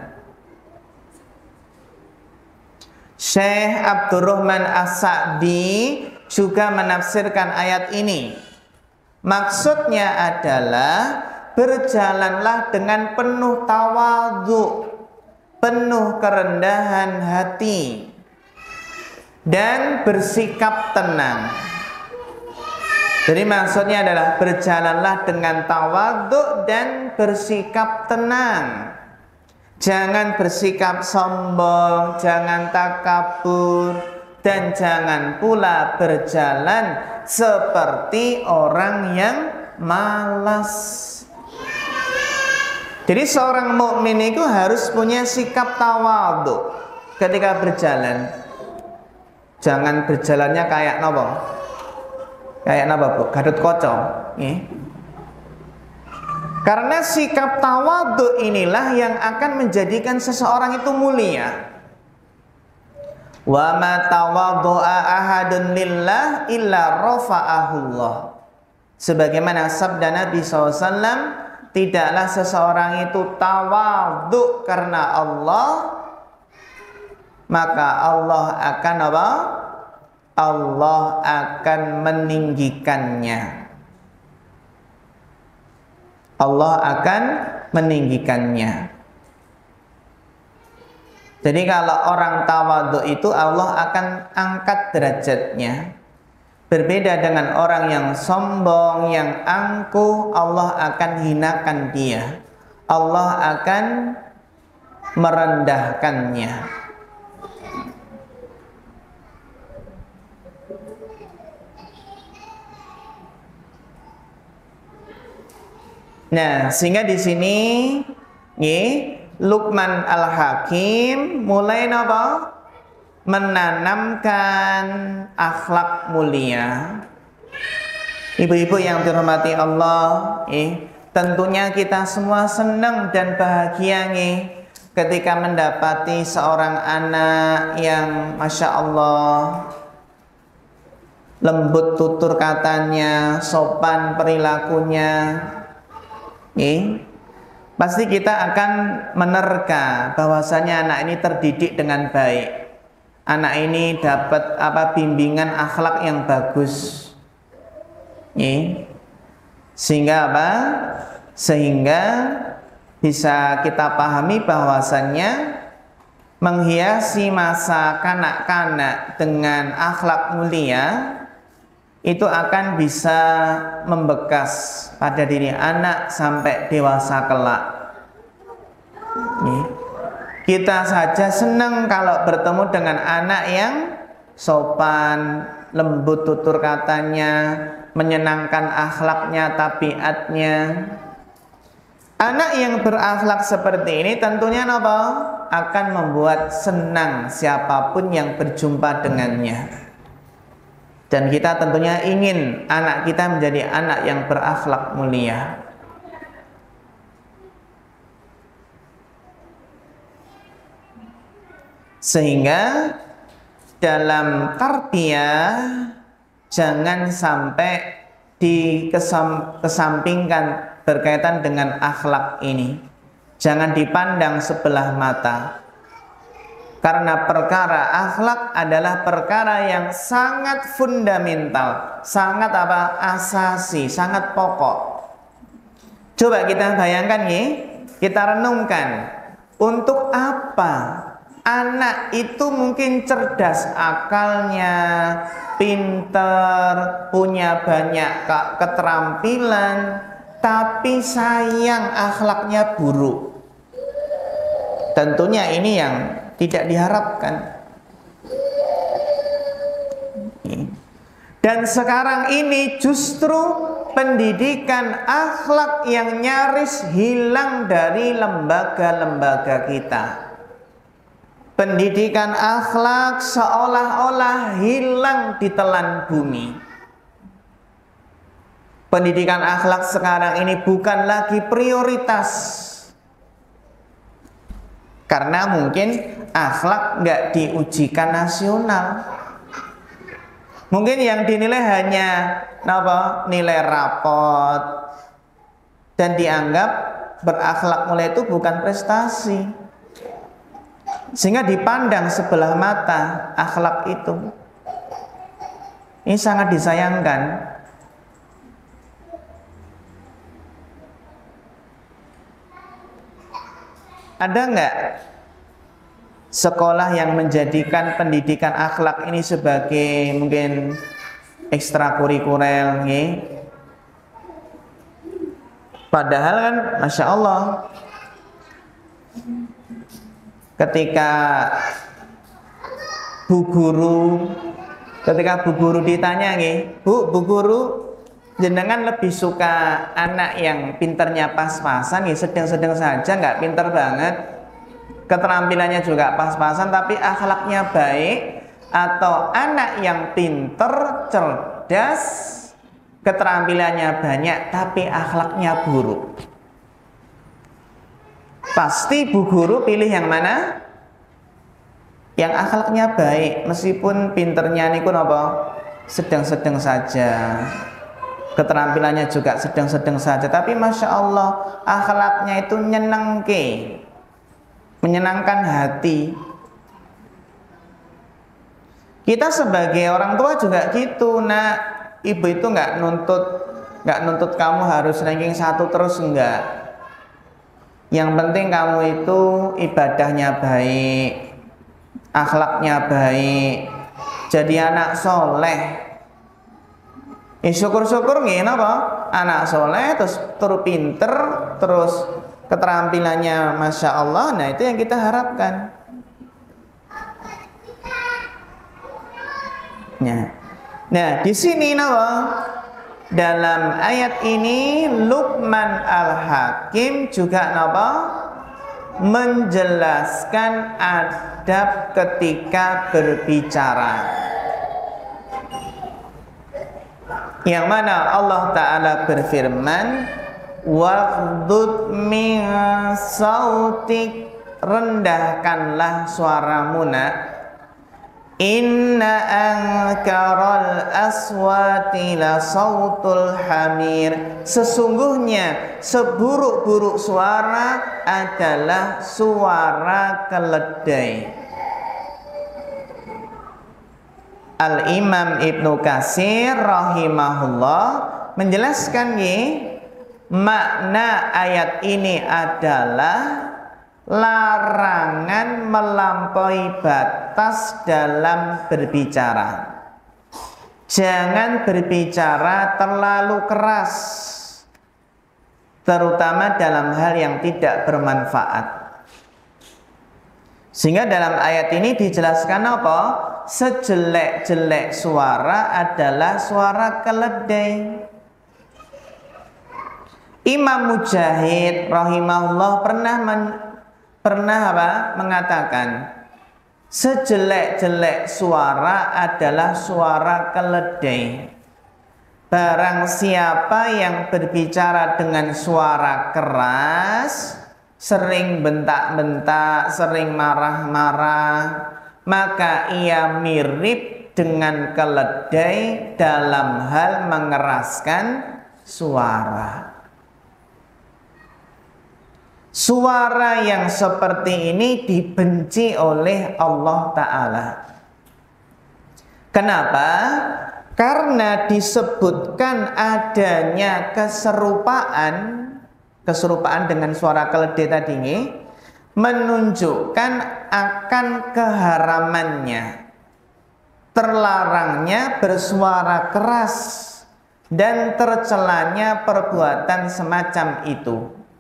Syekh Abdurrahman As-Sa'di juga menafsirkan ayat ini. Maksudnya adalah berjalanlah dengan penuh tawadhu, penuh kerendahan hati, dan bersikap tenang. Jadi maksudnya adalah berjalanlah dengan tawadhu dan bersikap tenang. Jangan bersikap sombong, jangan takabur, dan jangan pula berjalan seperti orang yang malas. Jadi seorang mukmin itu harus punya sikap tawadhu ketika berjalan. Jangan berjalannya kayak nopo? Kayak napa, Bu? Gadut Kaca, nggih. Karena sikap tawadhu inilah yang akan menjadikan seseorang itu mulia. Wa ma tawaddu'a ahadun lillah illa rafa'ahullah. Sebagaimana sabda Nabi shallallahu alaihi wasallam, tidaklah seseorang itu tawadhu karena Allah, maka Allah akan apa? Allah akan meninggikannya. Allah akan meninggikannya. Jadi kalau orang tawadhu itu Allah akan angkat derajatnya. Berbeda dengan orang yang sombong, yang angkuh, Allah akan hinakan dia. Allah akan merendahkannya. Nah, sehingga di sini nggih, Luqman Al-Hakim mulai napa? Menanamkan akhlak mulia. Ibu-ibu yang dirahmati Allah, eh, tentunya kita semua senang dan bahagia nih ketika mendapati seorang anak yang Masya Allah lembut tutur katanya, sopan perilakunya. Eh, pasti kita akan menerka bahwasanya anak ini terdidik dengan baik. Anak ini dapat apa bimbingan akhlak yang bagus. Eh, sehingga apa? Sehingga bisa kita pahami bahwasannya menghiasi masa kanak-kanak dengan akhlak mulia itu akan bisa membekas pada diri anak sampai dewasa kelak. Kita saja senang kalau bertemu dengan anak yang sopan, lembut tutur katanya, menyenangkan akhlaknya, tabiatnya. Anak yang berakhlak seperti ini tentunya apa? Akan membuat senang siapapun yang berjumpa dengannya. Dan kita tentunya ingin anak kita menjadi anak yang berakhlak mulia. Sehingga dalam tarbiyah jangan sampai dikesampingkan berkaitan dengan akhlak ini. Jangan dipandang sebelah mata. Karena perkara akhlak adalah perkara yang sangat fundamental, sangat apa? Asasi, sangat pokok. Coba kita bayangkan nih, kita renungkan, untuk apa anak itu mungkin cerdas akalnya, pinter, punya banyak keterampilan, tapi sayang akhlaknya buruk. Tentunya ini yang tidak diharapkan. Dan sekarang ini justru pendidikan akhlak yang nyaris hilang dari lembaga-lembaga kita. Pendidikan akhlak seolah-olah hilang di telan bumi. Pendidikan akhlak sekarang ini bukan lagi prioritas. Karena mungkin akhlak nggak diujikan nasional. Mungkin yang dinilai hanya apa? Nilai rapot. Dan dianggap berakhlak mulia itu bukan prestasi. Sehingga dipandang sebelah mata akhlak itu. Ini sangat disayangkan. Ada nggak sekolah yang menjadikan pendidikan akhlak ini sebagai mungkin ekstrakurikuler, nih? Padahal kan, masya Allah, ketika Bu Guru ketika Bu Guru ditanya nih, Bu, Bu Guru, jenengan lebih suka anak yang pinternya pas-pasan, ya sedang-sedang saja, nggak pinter banget, keterampilannya juga pas-pasan, tapi akhlaknya baik, atau anak yang pinter, cerdas, keterampilannya banyak, tapi akhlaknya buruk? Pasti Bu Guru pilih yang mana? Yang akhlaknya baik, meskipun pinternya niku napa sedang-sedang saja, keterampilannya juga sedang-sedang saja, tapi masya Allah akhlaknya itu nyenengke, menyenangkan hati. Kita sebagai orang tua juga gitu, nak. Ibu itu nggak nuntut nggak nuntut kamu harus ranking satu terus, enggak. Yang penting kamu itu ibadahnya baik, akhlaknya baik, jadi anak soleh. Ya syukur-syukur nih, apa? Anak soleh, terus terus pinter, terus keterampilannya masya Allah. Nah itu yang kita harapkan. Nah, nah di sini apa? Dalam ayat ini Luqman Al-Hakim juga apa? Menjelaskan adab ketika berbicara, yang mana Allah Ta'ala berfirman, waghdud min sautik, rendahkanlah suaramu nak. Inna ankaral aswati la sautul hamir, sesungguhnya seburuk-buruk suara adalah suara keledai. Al-Imam Ibnu Katsir rahimahullah menjelaskan nih, makna ayat ini adalah larangan melampaui batas dalam berbicara. Jangan berbicara terlalu keras, terutama dalam hal yang tidak bermanfaat. Sehingga dalam ayat ini dijelaskan apa? Sejelek-jelek suara adalah suara keledai. Imam Mujahid rahimahullah pernah men pernah apa? mengatakan, sejelek-jelek suara adalah suara keledai. Barang siapa yang berbicara dengan suara keras, sering bentak-bentak, sering marah-marah, maka ia mirip dengan keledai dalam hal mengeraskan suara. Suara yang seperti ini dibenci oleh Allah Ta'ala. Kenapa? Karena disebutkan adanya keserupaan, keserupaan dengan suara keledai tadi ini, menunjukkan akan keharamannya, terlarangnya bersuara keras, dan tercelanya perbuatan semacam itu.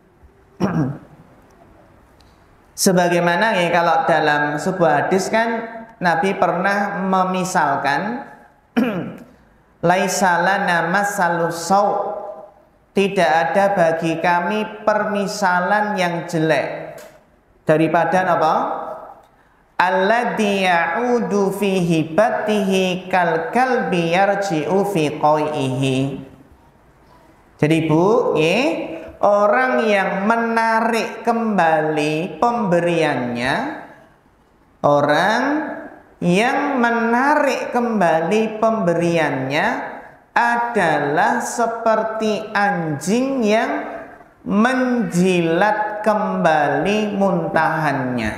Sebagaimana ya, kalau dalam sebuah hadis kan Nabi pernah memisalkan, laisa lana masalus sau', tidak ada bagi kami permisalan yang jelek daripada apa? Alladzi ya'udu fi hibatihi kal kalbi yarji'u fi qai'ihi. Jadi Bu, ya, orang yang menarik kembali pemberiannya, orang yang menarik kembali pemberiannya adalah seperti anjing yang menjilat kembali muntahannya.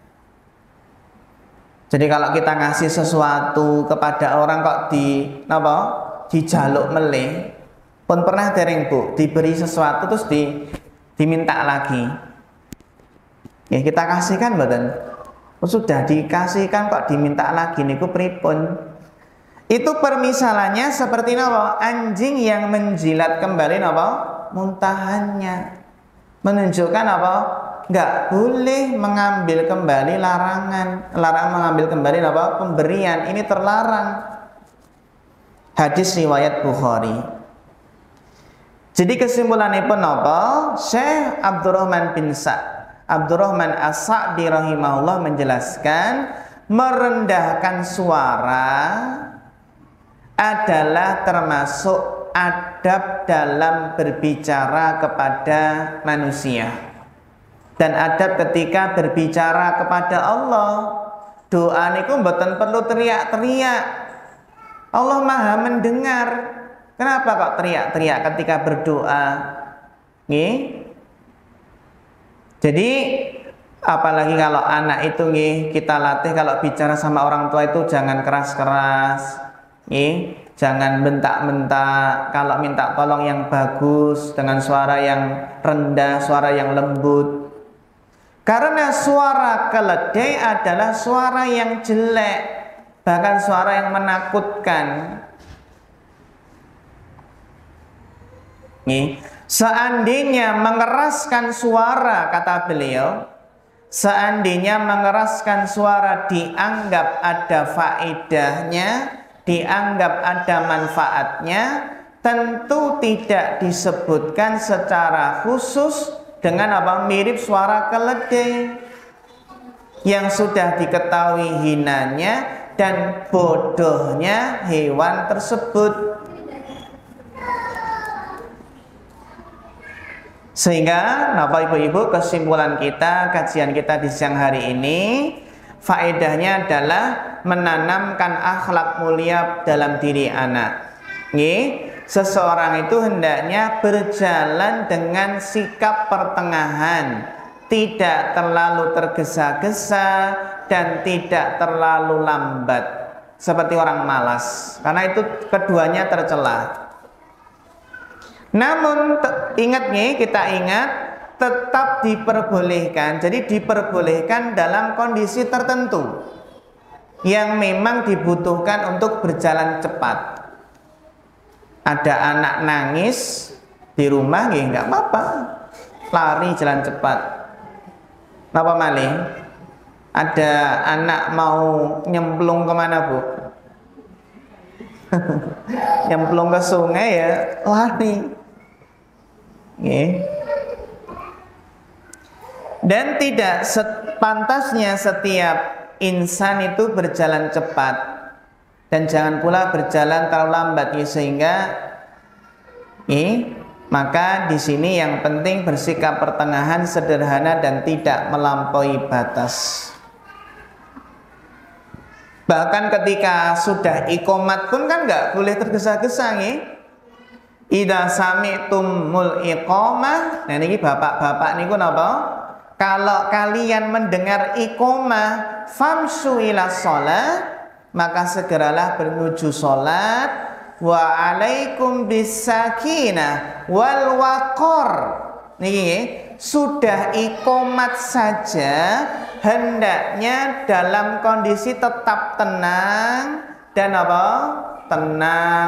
Jadi kalau kita ngasih sesuatu kepada orang kok di apa? Dijaluk meleh, pun pernah dereng Bu, diberi sesuatu terus di, diminta lagi. Ya kita kasihkan mboten. Oh, sudah dikasihkan kok diminta lagi niku pripun? Itu permisalannya seperti apa? Anjing yang menjilat kembali apa? Muntahannya. Menunjukkan apa? Nggak boleh mengambil kembali larangan. Larangan mengambil kembali apa? Pemberian. Ini terlarang. Hadis riwayat Bukhari. Jadi kesimpulannya pun apa? Syekh Abdurrahman bin Sa'd, Abdurrahman As-Sa'di rahimahullah menjelaskan, merendahkan suara adalah termasuk adab dalam berbicara kepada manusia. Dan adab ketika berbicara kepada Allah. Doa niku mboten perlu teriak-teriak. Allah Maha mendengar. Kenapa kok teriak-teriak ketika berdoa? Nggih. Jadi apalagi kalau anak itu nggih, kita latih kalau bicara sama orang tua itu jangan keras-keras. Nggih. Jangan bentak-bentak. Kalau minta tolong yang bagus dengan suara yang rendah, suara yang lembut. Karena suara keledai adalah suara yang jelek, bahkan suara yang menakutkan. Nih, seandainya mengeraskan suara, kata beliau, seandainya mengeraskan suara dianggap ada faedahnya, dianggap ada manfaatnya, tentu tidak disebutkan secara khusus dengan apa? Mirip suara keledai yang sudah diketahui hinanya dan bodohnya hewan tersebut. Sehingga Bapak Ibu-ibu, kesimpulan kita, kajian kita di siang hari ini, faedahnya adalah menanamkan akhlak mulia dalam diri anak. Nih, seseorang itu hendaknya berjalan dengan sikap pertengahan, tidak terlalu tergesa-gesa dan tidak terlalu lambat seperti orang malas, karena itu keduanya tercela. Namun ingat nih, kita ingat tetap diperbolehkan. Jadi diperbolehkan dalam kondisi tertentu yang memang dibutuhkan untuk berjalan cepat. Ada anak nangis di rumah, ya nggak apa-apa, lari jalan cepat. Apa malih? Ada anak mau nyemplung kemana, Bu? Nyemplung ke sungai ya, lari. Okay. Dan tidak sepantasnya setiap insan itu berjalan cepat. Dan jangan pula berjalan terlalu lambat, ya, sehingga eh, maka di sini yang penting bersikap pertengahan, sederhana dan tidak melampaui batas. Bahkan ketika sudah iqomat pun kan nggak boleh tergesa-gesa, nih. Idza sami'tumul iqamah, nah ini bapak-bapak niku napa? Kalau kalian mendengar iqamah, famsu ila shalah, maka segeralah menuju salat. Wa alaikum bisakinah wal waqar. Niki sudah iqamat saja, hendaknya dalam kondisi tetap tenang dan apa? Tenang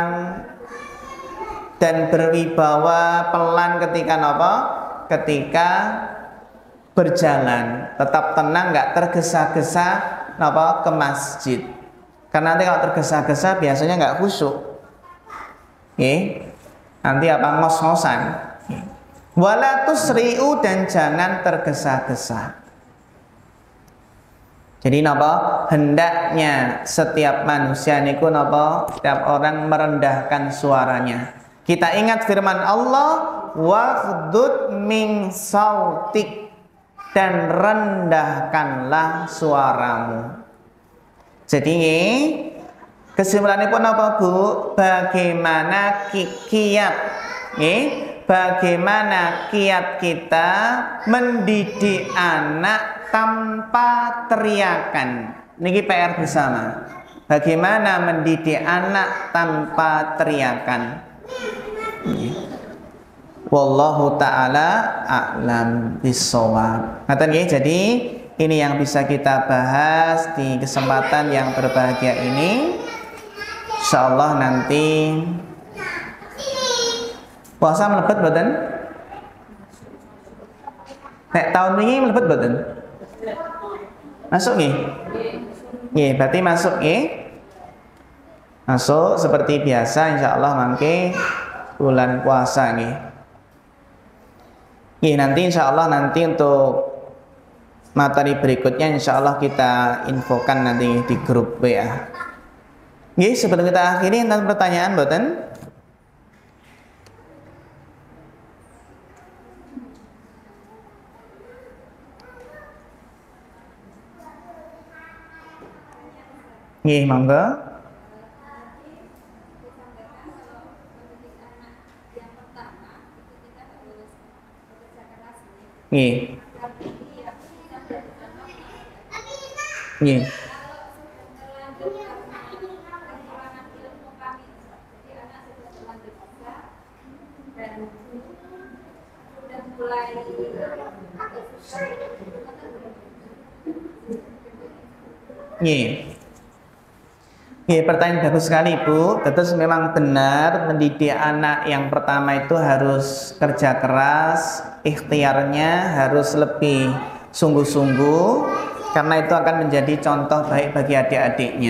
dan berwibawa, pelan ketika apa? Ketika berjalan, tetap tenang, nggak tergesa-gesa apa? Ke masjid. Karena nanti kalau tergesa-gesa biasanya nggak khusyuk. Oke, nanti apa? Ngos-ngosan. Wala tusri'u, dan jangan tergesa-gesa. Jadi napa? Hendaknya setiap manusia niku napa? Setiap orang merendahkan suaranya. Kita ingat firman Allah, waghdud min sautik, dan rendahkanlah suaramu. Jadi kesimpulannya pun apa, Bu? Bagaimana kiat, nih? Bagaimana kiat kita mendidik anak tanpa teriakan? Niki P R bersama. Bagaimana mendidik anak tanpa teriakan? Wallahu ta'ala a'lam bissawab. Ngaten nggih, jadi ini yang bisa kita bahas di kesempatan yang berbahagia ini. Insyaallah nanti puasa mlebet mboten? Nek tahun wingi mlebet mboten? Masuk nggih? Nggih, berarti masuk nggih. Masuk seperti biasa insyaallah mangke bulan puasa nggih. Nggih, nanti insyaallah nanti untuk materi berikutnya insyaallah kita infokan nanti di grup W A. Nggih, sebelum kita akhiri tentang pertanyaan mboten? Nggih, monggo. Nggih. Nggih. Nggih. Nggih, pertanyaan bagus sekali Ibu. Terus memang benar mendidik anak yang pertama itu harus kerja keras, ikhtiarnya harus lebih sungguh-sungguh karena itu akan menjadi contoh baik bagi adik-adiknya.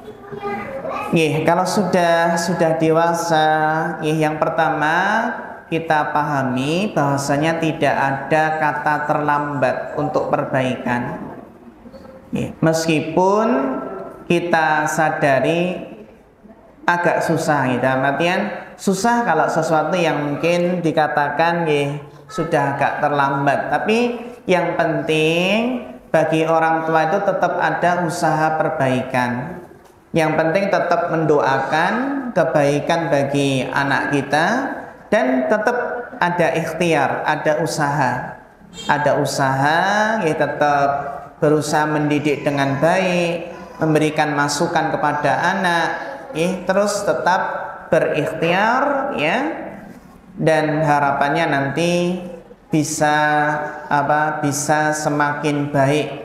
Nggih, kalau sudah sudah dewasa, nggih, yang pertama kita pahami bahwasanya tidak ada kata terlambat untuk perbaikan. Nggih, meskipun kita sadari agak susah gitu, artian susah kalau sesuatu yang mungkin dikatakan ya, sudah agak terlambat, tapi yang penting bagi orang tua itu tetap ada usaha perbaikan. Yang penting tetap mendoakan kebaikan bagi anak kita dan tetap ada ikhtiar, ada usaha, ada usaha ya, tetap berusaha mendidik dengan baik, memberikan masukan kepada anak, ya, terus tetap berikhtiar, ya, dan harapannya nanti bisa apa? Bisa semakin baik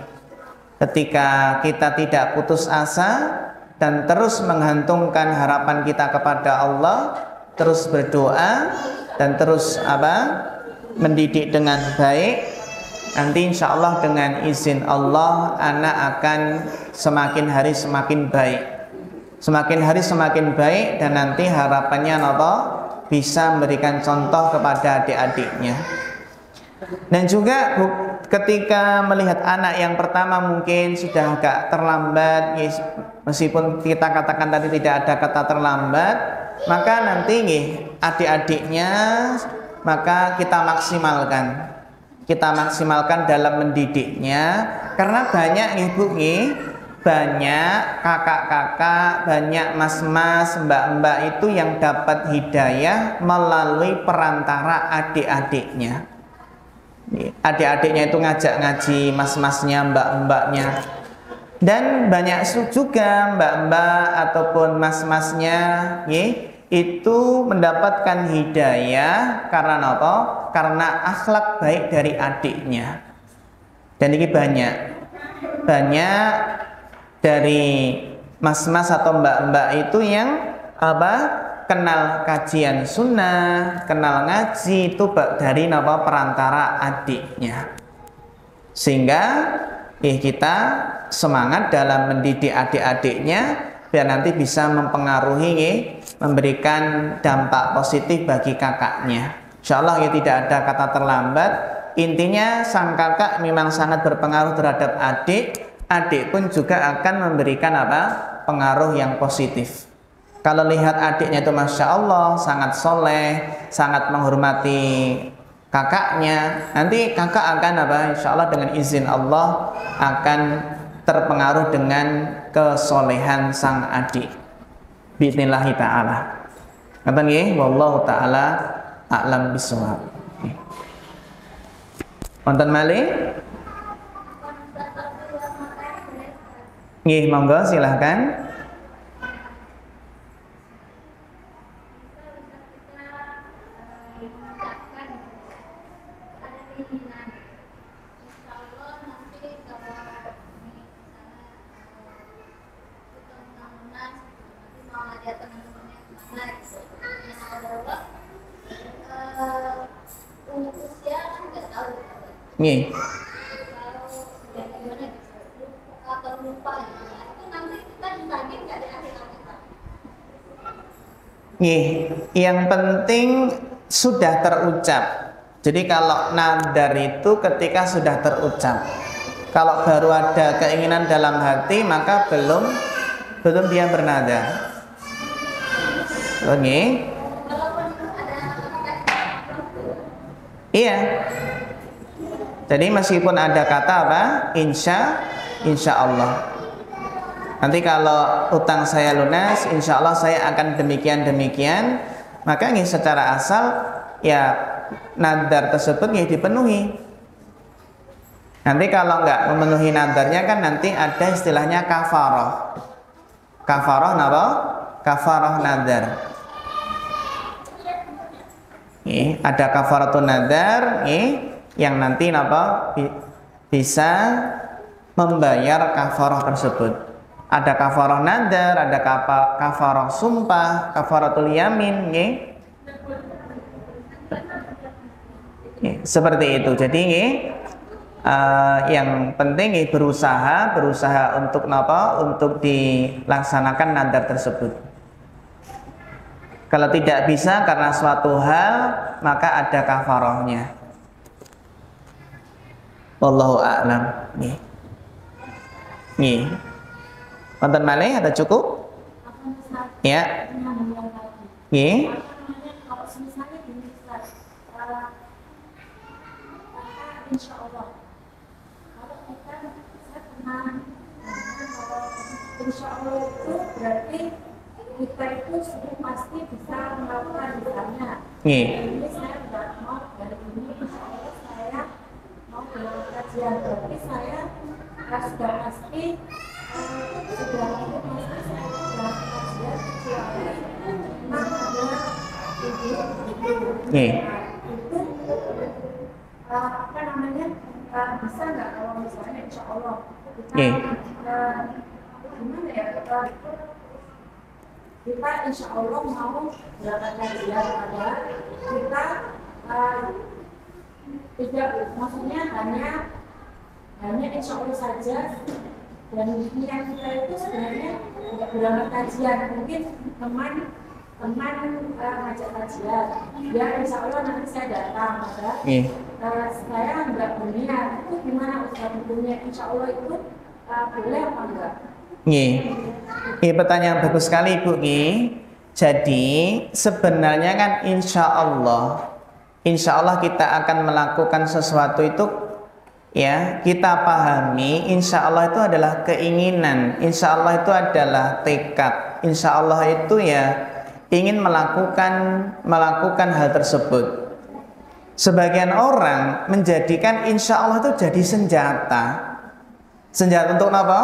ketika kita tidak putus asa dan terus menggantungkan harapan kita kepada Allah, terus berdoa dan terus apa? Mendidik dengan baik. Nanti insya Allah dengan izin Allah anak akan semakin hari semakin baik, semakin hari semakin baik, dan nanti harapannya apa? Bisa memberikan contoh kepada adik-adiknya. Dan juga ketika melihat anak yang pertama mungkin sudah agak terlambat, meskipun kita katakan tadi tidak ada kata terlambat, maka nanti adik-adiknya maka kita maksimalkan. Kita maksimalkan dalam mendidiknya, karena banyak ibu nih, banyak kakak-kakak, banyak mas-mas, mbak-mbak itu yang dapat hidayah melalui perantara adik-adiknya. Adik-adiknya itu ngajak ngaji mas-masnya, mbak-mbaknya, dan banyak juga mbak-mbak ataupun mas-masnya itu mendapatkan hidayah karena apa? Karena akhlak baik dari adiknya. Dan ini banyak banyak dari mas-mas atau mbak-mbak itu yang apa? Kenal kajian sunnah, kenal ngaji itu dari apa? Perantara adiknya. Sehingga eh, kita semangat dalam mendidik adik-adiknya biar nanti bisa mempengaruhi, eh, memberikan dampak positif bagi kakaknya. Insya Allah ya, tidak ada kata terlambat. Intinya sang kakak memang sangat berpengaruh terhadap adik. Adik pun juga akan memberikan apa? Pengaruh yang positif. Kalau lihat adiknya itu masya Allah sangat soleh, sangat menghormati kakaknya, nanti kakak akan apa? Insya Allah dengan izin Allah akan terpengaruh dengan kesolehan sang adik. Bismillahi ta'ala. Kata nggih, wallahu ta'ala a'lam bishawab. Wonten malih? Nggih, monggo silahkan. Nggih. Nggih, yang penting sudah terucap. Jadi kalau nadar itu ketika sudah terucap. Kalau baru ada keinginan dalam hati maka belum belum dia bernadar. Oke. Iya. Jadi meskipun ada kata apa? Insya Insya Allah. Nanti kalau utang saya lunas, insya Allah saya akan demikian demikian. Maka ini secara asal ya nadar tersebut ya dipenuhi. Nanti kalau nggak memenuhi nadarnya kan nanti ada istilahnya kafarah. Kafarah apa? Kafarah nadar. Ini ada kafaratun nadar, ini yang nanti apa bisa membayar kafarah tersebut. Ada kafarah nadar, ada kafarah sumpah, kafaratul yamin, ini. Ini, seperti itu. Jadi ini uh, yang penting ini berusaha, berusaha untuk apa? Untuk dilaksanakan nadar tersebut. Kalau tidak bisa karena suatu hal, maka ada kafarahnya. Wallahu a'lam. Nih. Nih. Wonten malih ada cukup? Ya. Nih. Insya Allah, kalau kita saya pernah kalau Insya Allah itu berarti kita itu sudah pasti bisa melakukan misalnya. Ini saya tidak mau dari ini Insya Allah saya mau berangkat kajian, berarti saya sudah pasti uh, sudah pasti saya berangkat kajian kecuali memang ada ide itu. Uh, apa namanya uh, bisa nggak kalau misalnya Insya Allah kita yeah. uh, gimana ya uh, kita Insya Allah mau berangkat kajian adalah kita uh, tidak maksudnya hanya hanya Insya Allah saja dan niat kita itu sebenarnya tidak berangkat kajian, mungkin teman teman uh, ngajak kajian ya Insya Allah nanti saya datang maka yeah. uh, saya nggak berniat itu gimana Ustaz hukumnya Insya Allah itu uh, boleh apa enggak? Iya, yeah. Pertanyaan bagus sekali Ibu Ki. Jadi sebenarnya kan Insya Allah Insya Allah kita akan melakukan sesuatu itu ya kita pahami Insya Allah itu adalah keinginan, Insya Allah itu adalah tekad, Insya Allah itu ya ingin melakukan melakukan hal tersebut. Sebagian orang menjadikan Insya Allah itu jadi senjata. Senjata untuk apa?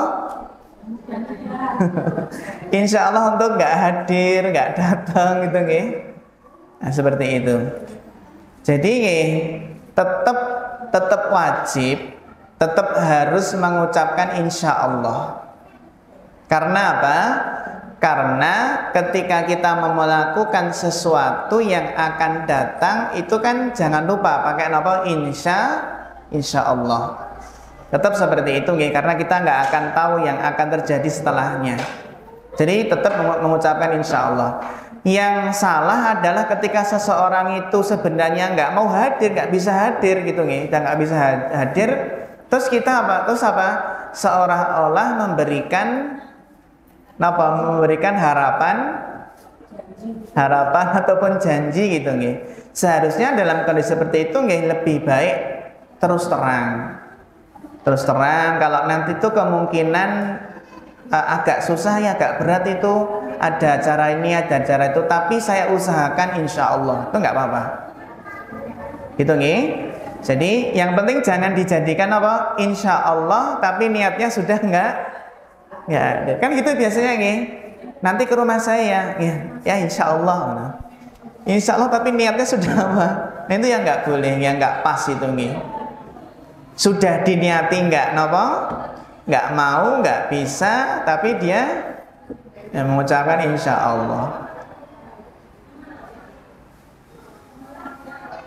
Insya Allah untuk nggak hadir, nggak datang gitu nggih. Nah, seperti itu. Jadi nggih, tetap tetap wajib, tetap harus mengucapkan Insya Allah. Karena apa? Karena ketika kita melakukan sesuatu yang akan datang itu kan jangan lupa pakai apa? Insya Insya Allah. Tetap seperti itu ya, karena kita nggak akan tahu yang akan terjadi setelahnya. Jadi tetap mengucapkan Insya Allah. Yang salah adalah ketika seseorang itu sebenarnya nggak mau hadir, nggak bisa hadir gitu nih, dan nggak bisa hadir, terus kita apa? Terus apa? Seolah-olah memberikan apa? Memberikan harapan, harapan ataupun janji gitu nih. Seharusnya dalam kondisi seperti itu nih lebih baik terus terang. Terus terang, kalau nanti itu kemungkinan uh, agak susah ya, agak berat itu, ada cara ini, ada cara itu, tapi saya usahakan Insya Allah, itu nggak apa-apa. Gitu nih. Jadi yang penting jangan dijadikan apa? Insya Allah, tapi niatnya sudah nggak, nggak ada. Kan gitu biasanya nih. Nanti ke rumah saya, ya, ya Insya Allah. Insya Allah, tapi niatnya sudah apa? Nah itu yang nggak boleh, yang nggak pas itu nih. Sudah diniati nggak nopo, nggak mau, nggak bisa, tapi dia ya, mengucapkan Insya Allah.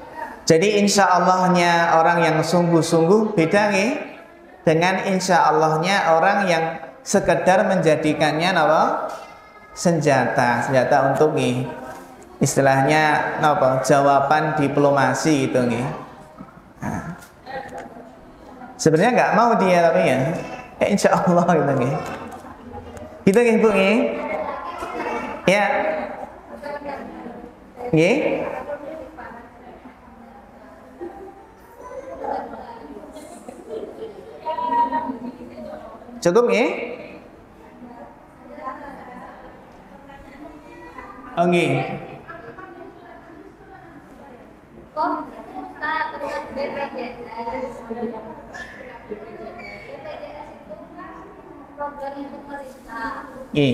Jadi insya Allahnya orang yang sungguh-sungguh beda nih dengan insya Allahnya orang yang sekedar menjadikannya apa? senjata, senjata untuk nih istilahnya apa? jawaban diplomasi gitu nih. Nah, sebenarnya nggak mau dia tapi ya, ya insya Allah gitu nih. Gitu nih Bu nih. Ya. Nih. Cukup nih? Oh nggih. Nggih.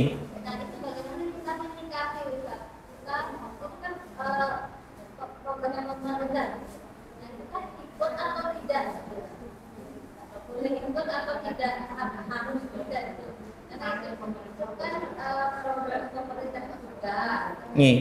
Nih.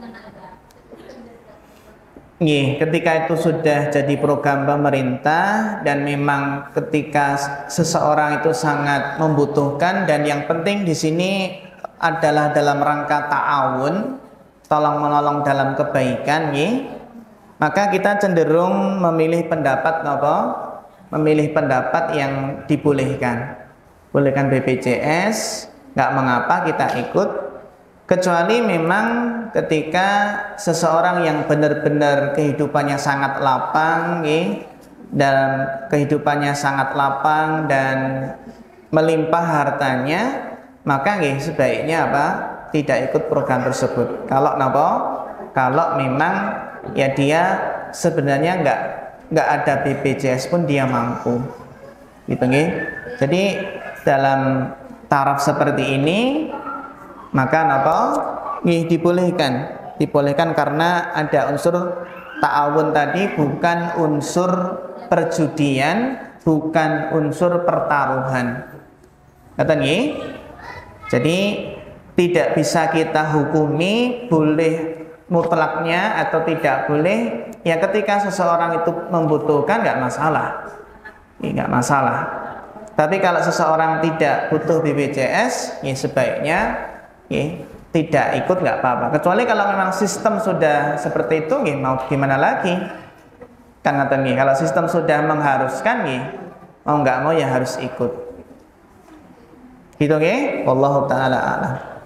Nih, ketika itu sudah jadi program pemerintah dan memang ketika seseorang itu sangat membutuhkan dan yang penting di sini adalah dalam rangka ta'awun, tolong menolong dalam kebaikan, nih, maka kita cenderung memilih pendapat apa? Memilih pendapat yang dibolehkan. Bolehkan B P J S, nggak mengapa kita ikut. Kecuali memang ketika seseorang yang benar-benar kehidupannya sangat lapang, nih, dan kehidupannya sangat lapang dan melimpah hartanya, maka nih, sebaiknya apa? Tidak ikut program tersebut. Kalau napa? Kalau memang ya dia sebenarnya nggak nggak ada B P J S pun dia mampu, gitu nih. Jadi dalam taraf seperti ini maka apa? Nih dibolehkan, dibolehkan karena ada unsur ta'awun tadi, bukan unsur perjudian, bukan unsur pertaruhan. Kata nih. Jadi tidak bisa kita hukumi boleh mutlaknya atau tidak boleh. Ya ketika seseorang itu membutuhkan nggak masalah, nggak masalah. Tapi kalau seseorang tidak butuh B P J S, ya sebaiknya ya, tidak ikut nggak apa-apa. Kecuali kalau memang sistem sudah seperti itu, ya, mau gimana lagi? Kan nih, kalau sistem sudah mengharuskan, ya, mau nggak mau ya harus ikut. Gitu ya, wallahu taala a'lam.